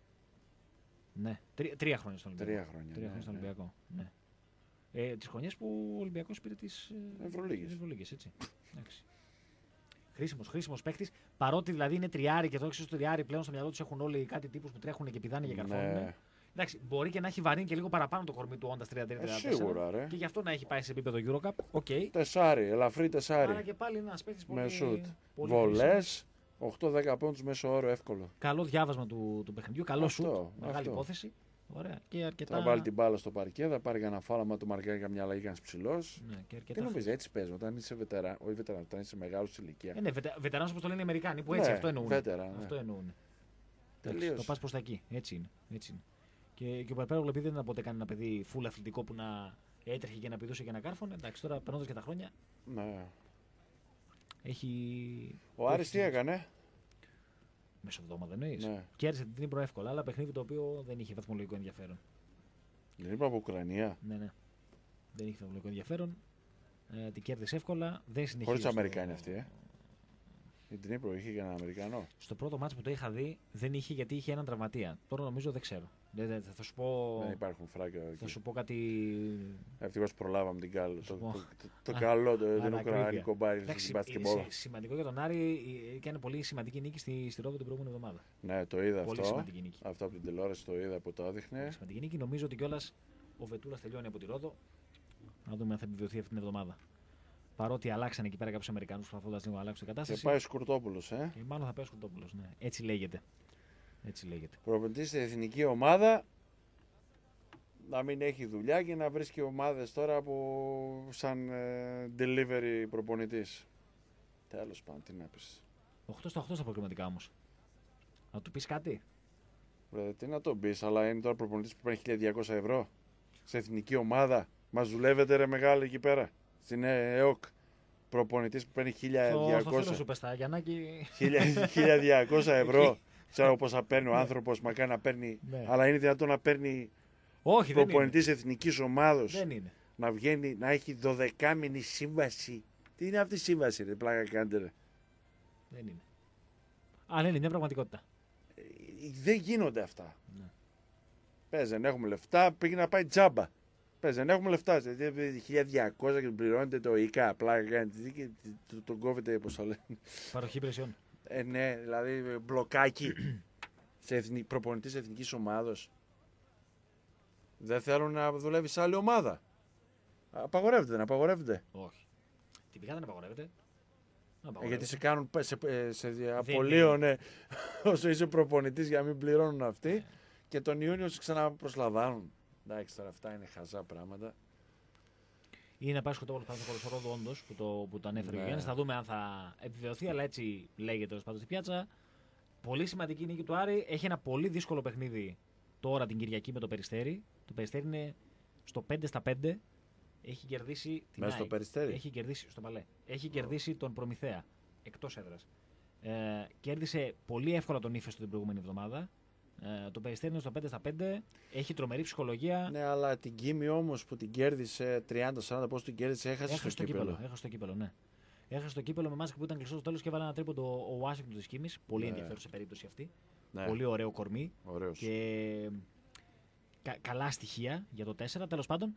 Ναι, τρία, τρία χρόνια στον Ολυμπιακό. Τρία χρόνια, τρία χρόνια ναι, στον ναι. Ολυμπιακό. Ναι. Ε, τις χρονιές που ο Ολυμπιακός πήρε τις Ευρωλίγες. Έτσι. Χρήσιμος, χρήσιμος παίκτης. Παρότι δηλαδή είναι τριάρι και το έξω στο τριάρι πλέον στο μυαλό τους έχουν όλοι κάτι τύπους που τρέχουν και πηδάνε και καρφώνουν. Ναι. Εντάξει, μπορεί και να έχει βαρύνει και λίγο παραπάνω το κορμί του όντας τριάντα τρία τριάντα τέσσερα. Ε, σίγουρα, ρε. Και γι' αυτό να έχει πάει σε επίπεδο EuroCup. Okay. Τεσάρι, ελαφρύ τεσάρι. Άρα και πάλι είναι ένας παίκτης πολύ. Με σουτ. Βολές. οκτώ δέκα πόντους μέσω όρο εύκολο. Καλό διάβασμα του, του παιχνιδιού, καλό σουτ. Μεγάλη αυτό. Υπόθεση. Ωραία. Και αρκετά... Θα βάλει την μπάλα στο παρκέ, θα πάρει ένα φάλαμα του μαρκάρει καμιά αλλαγή, κανένα ψηλό. Ναι, αρκετά... Τι νομίζει, έτσι παίζει όταν είσαι βετερά, όχι βετερά, όταν είσαι μεγάλο ηλικία. Ε, ναι, βετε, βετεράνος όπως το λένε οι Αμερικάνοι, που έτσι ναι, αυτό εννοούν. Βέτερα, ναι. Αυτό εννοούν. Τελείως. Το πας προς τα εκεί. Έτσι είναι. Έτσι είναι. Και, και ο Περπέρογλου επειδή δεν ήταν ποτέ κάνει ένα παιδί φουλ αθλητικό που να έτρεχε και να πηδούσε και να κάρφωνε. Εντάξει, τώρα περνώντας και τα χρόνια. Ναι. Έχει. Ο Άρης τι έκανε. Μεσοβδόμα δεν εννοείς. Ναι. Κέρδισε την Νύπρο εύκολα, αλλά παιχνίδι το οποίο δεν είχε βαθμολογικό ενδιαφέρον. Δεν είπα από Ουκρανία. Ναι, ναι. Δεν είχε βαθμολογικό ενδιαφέρον. Ε, την κέρδισε εύκολα. Δεν συνεχίζει. Χωρίς Αμερικάνοι αυτή, ε. Η Νύπρο είχε για έναν Αμερικανό. Στο πρώτο μάτς που το είχα δει δεν είχε γιατί είχε έναν τραυματία. Τώρα νομίζω δεν ξέρω. Δεν, δεν, θα σου πω. Δεν υπάρχουν φράγκα εκεί. Θα σου πω κάτι. Ευτυχώς προλάβαμε την καλό. Το, το, το, το καλό, το, τον Ουκρανικό μπάρι στην μπάσκετμπολ. Σημαντικό για τον Άρη, έκανε πολύ σημαντική νίκη στη, στη Ρόδο την προηγούμενη εβδομάδα. Ναι, το είδα πολύ αυτό. Σημαντική νίκη. Αυτό από την τηλεόραση το είδα που το έδειχνε. Σημαντική νίκη. Νομίζω ότι κιόλας ο Βετούλας τελειώνει από τη Ρόδο. Να δούμε αν θα επιβιωθεί αυτή την εβδομάδα. Παρότι αλλάξαν εκεί πέρα κάποιους Αμερικανούς προσπαθώντας λίγο να αλλάξουν την κατάσταση. Και πάει ο Σκουρτόπουλος, ε. Και μάλλον θα πάει ο Σκουρτόπουλος, ναι. Έτσι λέγεται. Έτσι λέγεται. Προπονητής στην εθνική ομάδα να μην έχει δουλειά και να βρίσκει ομάδες τώρα που σαν ε, delivery προπονητής. Τέλος πάντων, τι να πεις. οκτώ στα οκτώ στα προκριματικά όμως. Να του πει κάτι. Ρε, τι να το πει, αλλά είναι τώρα προπονητής που παίρνει χίλια διακόσια ευρώ σε εθνική ομάδα. Μας δουλεύετε ρε μεγάλη εκεί πέρα. Στην ΕΟΚ. Προπονητής που παίρνει χίλια διακόσια. Στο φίλο σου πες τα Γιαννάκη. χίλια διακόσια ευρώ. Ξέρω πόσα παίρνει ο άνθρωπος, μακάρι να παίρνει. Ναι. Αλλά είναι δυνατόν να παίρνει Όχι, προπονητής εθνικής ομάδος. Δεν είναι. Να βγαίνει, να έχει δωδεκάμηνη σύμβαση. Τι είναι αυτή η σύμβαση, ρε, πλάκα κάντε, ρε. Δεν είναι. Αλλά είναι μια πραγματικότητα. Ε, δεν γίνονται αυτά. Ναι. Πες, δεν έχουμε λεφτά, πήγε να πάει τζάμπα. Πες, δεν έχουμε λεφτά. χίλια διακόσια και πληρώνετε το ΙΚΑ. Πλάκα κάνετε. Και τον κόβετε, πώς το λένε. Παροχή υπηρεσιών. Ε, ναι, δηλαδή μπλοκάκι σε εθνική, προπονητής εθνικής ομάδος. Δεν θέλουν να δουλεύει σε άλλη ομάδα. Απαγορεύεται, δεν απαγορεύεται. Όχι. Τυπικά δεν απαγορεύεται. Ε, γιατί σε κάνουν σε, σε, σε απολύουν ναι, όσο είσαι προπονητής για να μην πληρώνουν αυτοί yeah. Και τον Ιούνιο σε ξαναπροσλαμβάνουν. Εντάξει, τώρα αυτά είναι χαζά πράγματα. Είναι πάσχο το ποδοσφαιρό όντως που το, που το ανέφερε ο Γιάννης. Θα δούμε αν θα επιβεβαιωθεί, αλλά έτσι λέγεται ως πάντως στη πιάτσα. Πολύ σημαντική νίκη του Άρη. Έχει ένα πολύ δύσκολο παιχνίδι τώρα την Κυριακή με το Περιστέρι. Το Περιστέρι είναι στο πέντε στα πέντε. Έχει κερδίσει. Μέσα στο Περιστέρι. Έχει κερδίσει στο Παλέ. Έχει κερδίσει τον Προμηθέα εκτός έδρας. Ε, κέρδισε πολύ εύκολα τον Ύφεστο την προηγούμενη εβδομάδα. Ε, το Περιστέρι είναι στο πέντε στα πέντε. Έχει τρομερή ψυχολογία. Ναι, αλλά την Κίμη όμως που την κέρδισε τριάντα σαράντα, πώς την κέρδισε, έχασε, έχασε στο κύπελο. κύπελο. Έχασε στο κύπελο, ναι. Έχασε το κύπελο με μάσκα που ήταν κλειστό στο τέλος και έβαλε ένα τρίποντο ο Ουάσιγκτον της Κίμης. Πολύ ναι. ενδιαφέρουσα περίπτωση αυτή. Ναι. Πολύ ωραίο κορμί. Ωραίος. Και κα, καλά στοιχεία για το τέσσερα. Τέλος πάντων,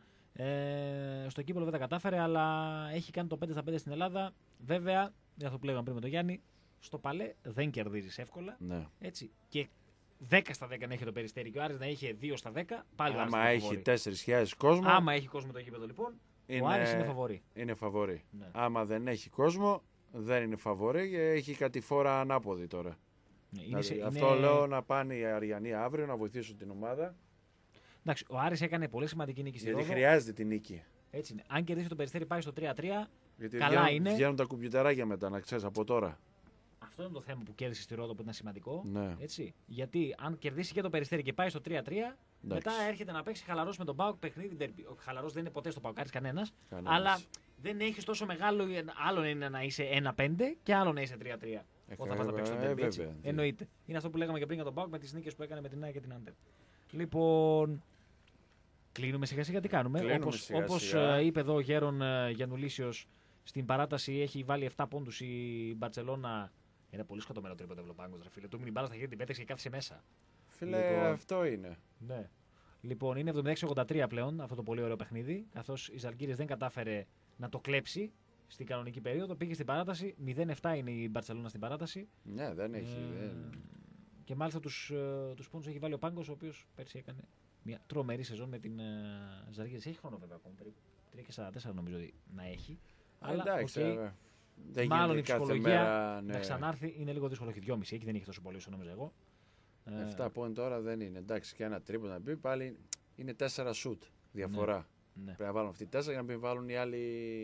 ε, στο κύπελο δεν τα κατάφερε, αλλά έχει κάνει το πέντε στα πέντε στην Ελλάδα. Βέβαια, για αυτό που λέγαμε πριν με τον Γιάννη, στο Παλέ δεν κερδίζεις εύκολα. Ναι. Έτσι. Και δέκα στα δέκα να έχει το Περιστέρι και ο Άρης να είχε δύο στα δέκα. Πάλι άμα έχει τέσσερις χιλιάδες κόσμο. Άμα έχει κόσμο το γήπεδο λοιπόν, είναι, ο Άρης είναι φαβορί. Είναι φαβορί. Ναι. Άμα δεν έχει κόσμο, δεν είναι φαβορί και έχει κατηφόρα ανάποδη τώρα. Ναι, δηλαδή, είναι, αυτό είναι... λέω να πάνε οι Αριανοί αύριο να βοηθήσουν την ομάδα. Εντάξει, ο Άρης έκανε πολύ σημαντική νίκη στη Γιατί Ρόδο. χρειάζεται την νίκη. Έτσι είναι. Αν κερδίσει το Περιστέρι πάει στο τρία τρία. Γιατί καλά βγαίνουν, είναι. Βγαίνουν τα κουμπιουτεράκια μετά, να ξέρεις από τώρα. Αυτό είναι το θέμα που κέρδισε στη Ρόδο που ήταν σημαντικό. Ναι. Έτσι. Γιατί αν κερδίσει και το Περιστέρι και πάει στο τρία τρία, μετά έρχεται να παίξει χαλαρός με τον Πάοκ παιχνίδι. Χαλαρός δεν είναι ποτέ στο Παοκάρης κανένας. Αλλά δεν έχει τόσο μεγάλο. Άλλο είναι να είσαι ένα πέντε και άλλο να είσαι τρία τρία. Ε, όταν πας να παίξει τον Derby. Ε, εννοείται. Είναι αυτό που λέγαμε και πριν για τον Πάοκ με τις νίκες που έκανε με την ΑΕΚ και την Άντερ. Λοιπόν. Κλείνουμε σιγά σιγά τι κάνουμε. Όπως, όπως είπε εδώ ο Γέρον Γιαννουλίσιος, στην παράταση έχει βάλει επτά πόντους η Μπαρτσελώνα. Είναι πολύ σκοτωμένο τρίποντο Ευλοπάγκος, ρε φίλε. Του μείνει μπάλα στα χέρια, την πέταξε και κάθισε μέσα. Φίλε, λοιπόν, αυτό είναι. Ναι. Λοιπόν, είναι εβδομήντα έξι ογδόντα τρία πλέον αυτό το πολύ ωραίο παιχνίδι. Καθώς η Ζαλγκίρις δεν κατάφερε να το κλέψει στην κανονική περίοδο, πήγε στην παράταση. μηδέν επτά είναι η Μπαρτσελώνα στην παράταση. Ναι, δεν έχει. Ε, δεν... Και μάλιστα τους, τους πόντους έχει βάλει ο Πάγκος, ο οποίος πέρσι έκανε μια τρομερή σεζόν με την uh, Ζαλγκίρις. Έχει χρόνο βέβαια ακόμα, περίπου τρία και σαράντα τέσσερα νομίζω να έχει. Α, αλλά εντάξει, okay, δεν μάλλον η ψυχολογία μέρα, ναι. να ξανάρθει είναι λίγο δύσκολο. Έχει δυόμισι, εκεί δεν έχει τόσο πολύ όσο νόμιζα εγώ. Εφτά πόντ τώρα δεν είναι. Εντάξει, και ένα τρίποντο να μπει πάλι είναι τέσσερα σουτ διαφορά. Ναι. Ναι. Πρέπει να βάλουν αυτοί τέσσερα για να μην βάλουν οι άλλοι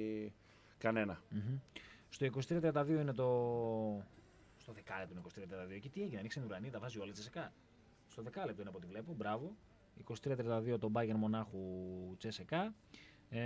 κανένα. Mm-hmm. Στο είκοσι τρία τριάντα δύο είναι το. Στο δεκάλεπτο είναι είκοσι τρία τριάντα δύο. Και τι έγινε, ανοίξει την ουρανή, τα βάζει όλα Τσεσεκά. Στο δεκάλεπτο είναι από ό,τι βλέπω. Μπράβο. είκοσι τρία τριάντα δύο το Bayern Μονάχου Τσεσεκά. Ε,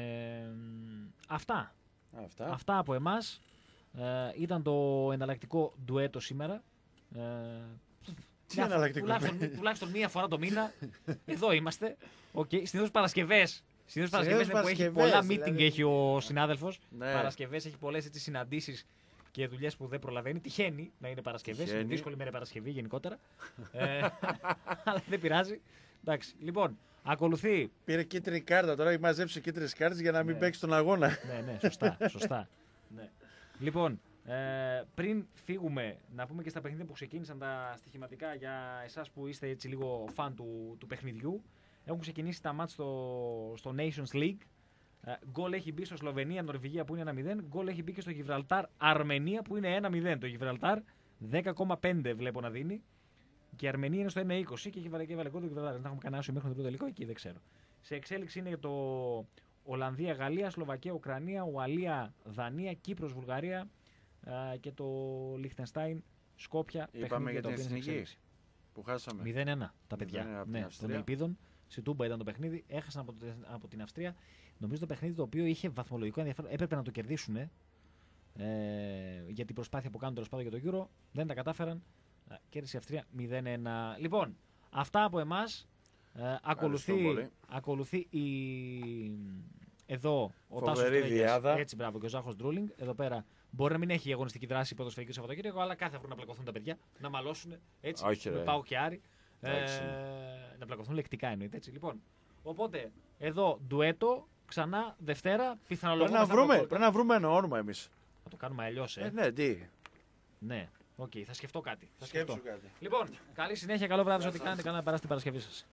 αυτά. Αυτά. Αυτά από εμάς. Ε, ήταν το εναλλακτικό ντουέτο σήμερα. Ε, Τι εναλλακτικό. Τουλάχιστον, τουλάχιστον μία φορά το μήνα. Εδώ είμαστε. Okay. Συνήθως Παρασκευές. Συνήθως Παρασκευές είναι που έχει πολλά meeting δηλαδή... έχει ο συνάδελφος. Ναι. Παρασκευές έχει πολλές έτσι, συναντήσεις και δουλειές που δεν προλαβαίνει. Τυχαίνει να είναι Παρασκευές. Είναι δύσκολη μέρα Παρασκευή γενικότερα. ε, αλλά δεν πειράζει. Εντάξει. Λοιπόν, ακολουθεί. Πήρε κίτρινη κάρτα. Τώρα έχει μαζέψει κίτρινες κάρτες για να μην ναι. παίξει τον αγώνα. Ναι, ναι, σωστά. σωστά. ναι. Λοιπόν, ε, πριν φύγουμε, να πούμε και στα παιχνίδια που ξεκίνησαν τα στοιχηματικά για εσάς που είστε έτσι λίγο φαν του, του παιχνιδιού. Έχουν ξεκινήσει τα μάτς στο, στο Nations League. Γκολ έχει μπει στο Σλοβενία, Νορβηγία που είναι ένα μηδέν. Γκολ έχει μπει και στο Γιβραλτάρ, Αρμενία που είναι ένα μηδέν. Το Γιβραλτάρ δέκα κόμμα πέντε βλέπω να δίνει. Και η Αρμενία είναι στο ένα είκοσι και έχει βάλει γκολ το Γιβραλτάρ. Δεν έχουμε κανένα μέχρι το πρώτο τελικό, εκεί δεν ξέρω. Σε εξέλιξη είναι το Ολλανδία, Γαλλία, Σλοβακία, Ουκρανία, Ουαλία, Δανία, Κύπρος, Βουλγαρία και το Λιχτενστάιν, Σκόπια. Είπαμε για την εθνική. Που χάσαμε. μηδέν ένα τα παιδιά. μηδέν ένα από ναι, την των Αυστρία. Ελπίδων. Στη Τούμπα ήταν το παιχνίδι. Έχασαν από, από την Αυστρία. Νομίζω το παιχνίδι το οποίο είχε βαθμολογικό ενδιαφέρον. Έπρεπε να το κερδίσουν. Ε, για την προσπάθεια που κάνουν τέλος πάντων για το Euro. Δεν τα κατάφεραν. Κέρδισε η Αυστρία μηδέν ένα. Λοιπόν, αυτά από εμάς. Ε, ακολουθεί, ακολουθεί η... εδώ ο Τάσος Τρέγιας, έτσι μπράβο, και ο Ζάχος Ντρούλινγκ. Εδώ πέρα μπορεί να μην έχει αγωνιστική δράση ποδοσφαιρική Σαββατοκύριακο, αλλά κάθε βρουν να πλακωθούν τα παιδιά, να μαλώσουν έτσι. Όχι, με ρε. Πάο και Άρη. Ε, να πλακωθούν λεκτικά εννοείται έτσι. Λοιπόν, οπότε εδώ ντουέτο ξανά Δευτέρα. Πιθανολογώ πρέπει, να βρούμε, πρέπει να βρούμε ένα όνομα εμείς. Θα το κάνουμε αλλιώς, ε. ε. Ναι, τι. Ναι, οκ, okay, θα σκεφτώ κάτι. Θα Σκέψου σκεφτώ. κάτι. Λοιπόν, καλή συνέχεια, καλό βράδυ, ό,τι κάνετε. Καλά να περάσετε την Παρασκευή σας.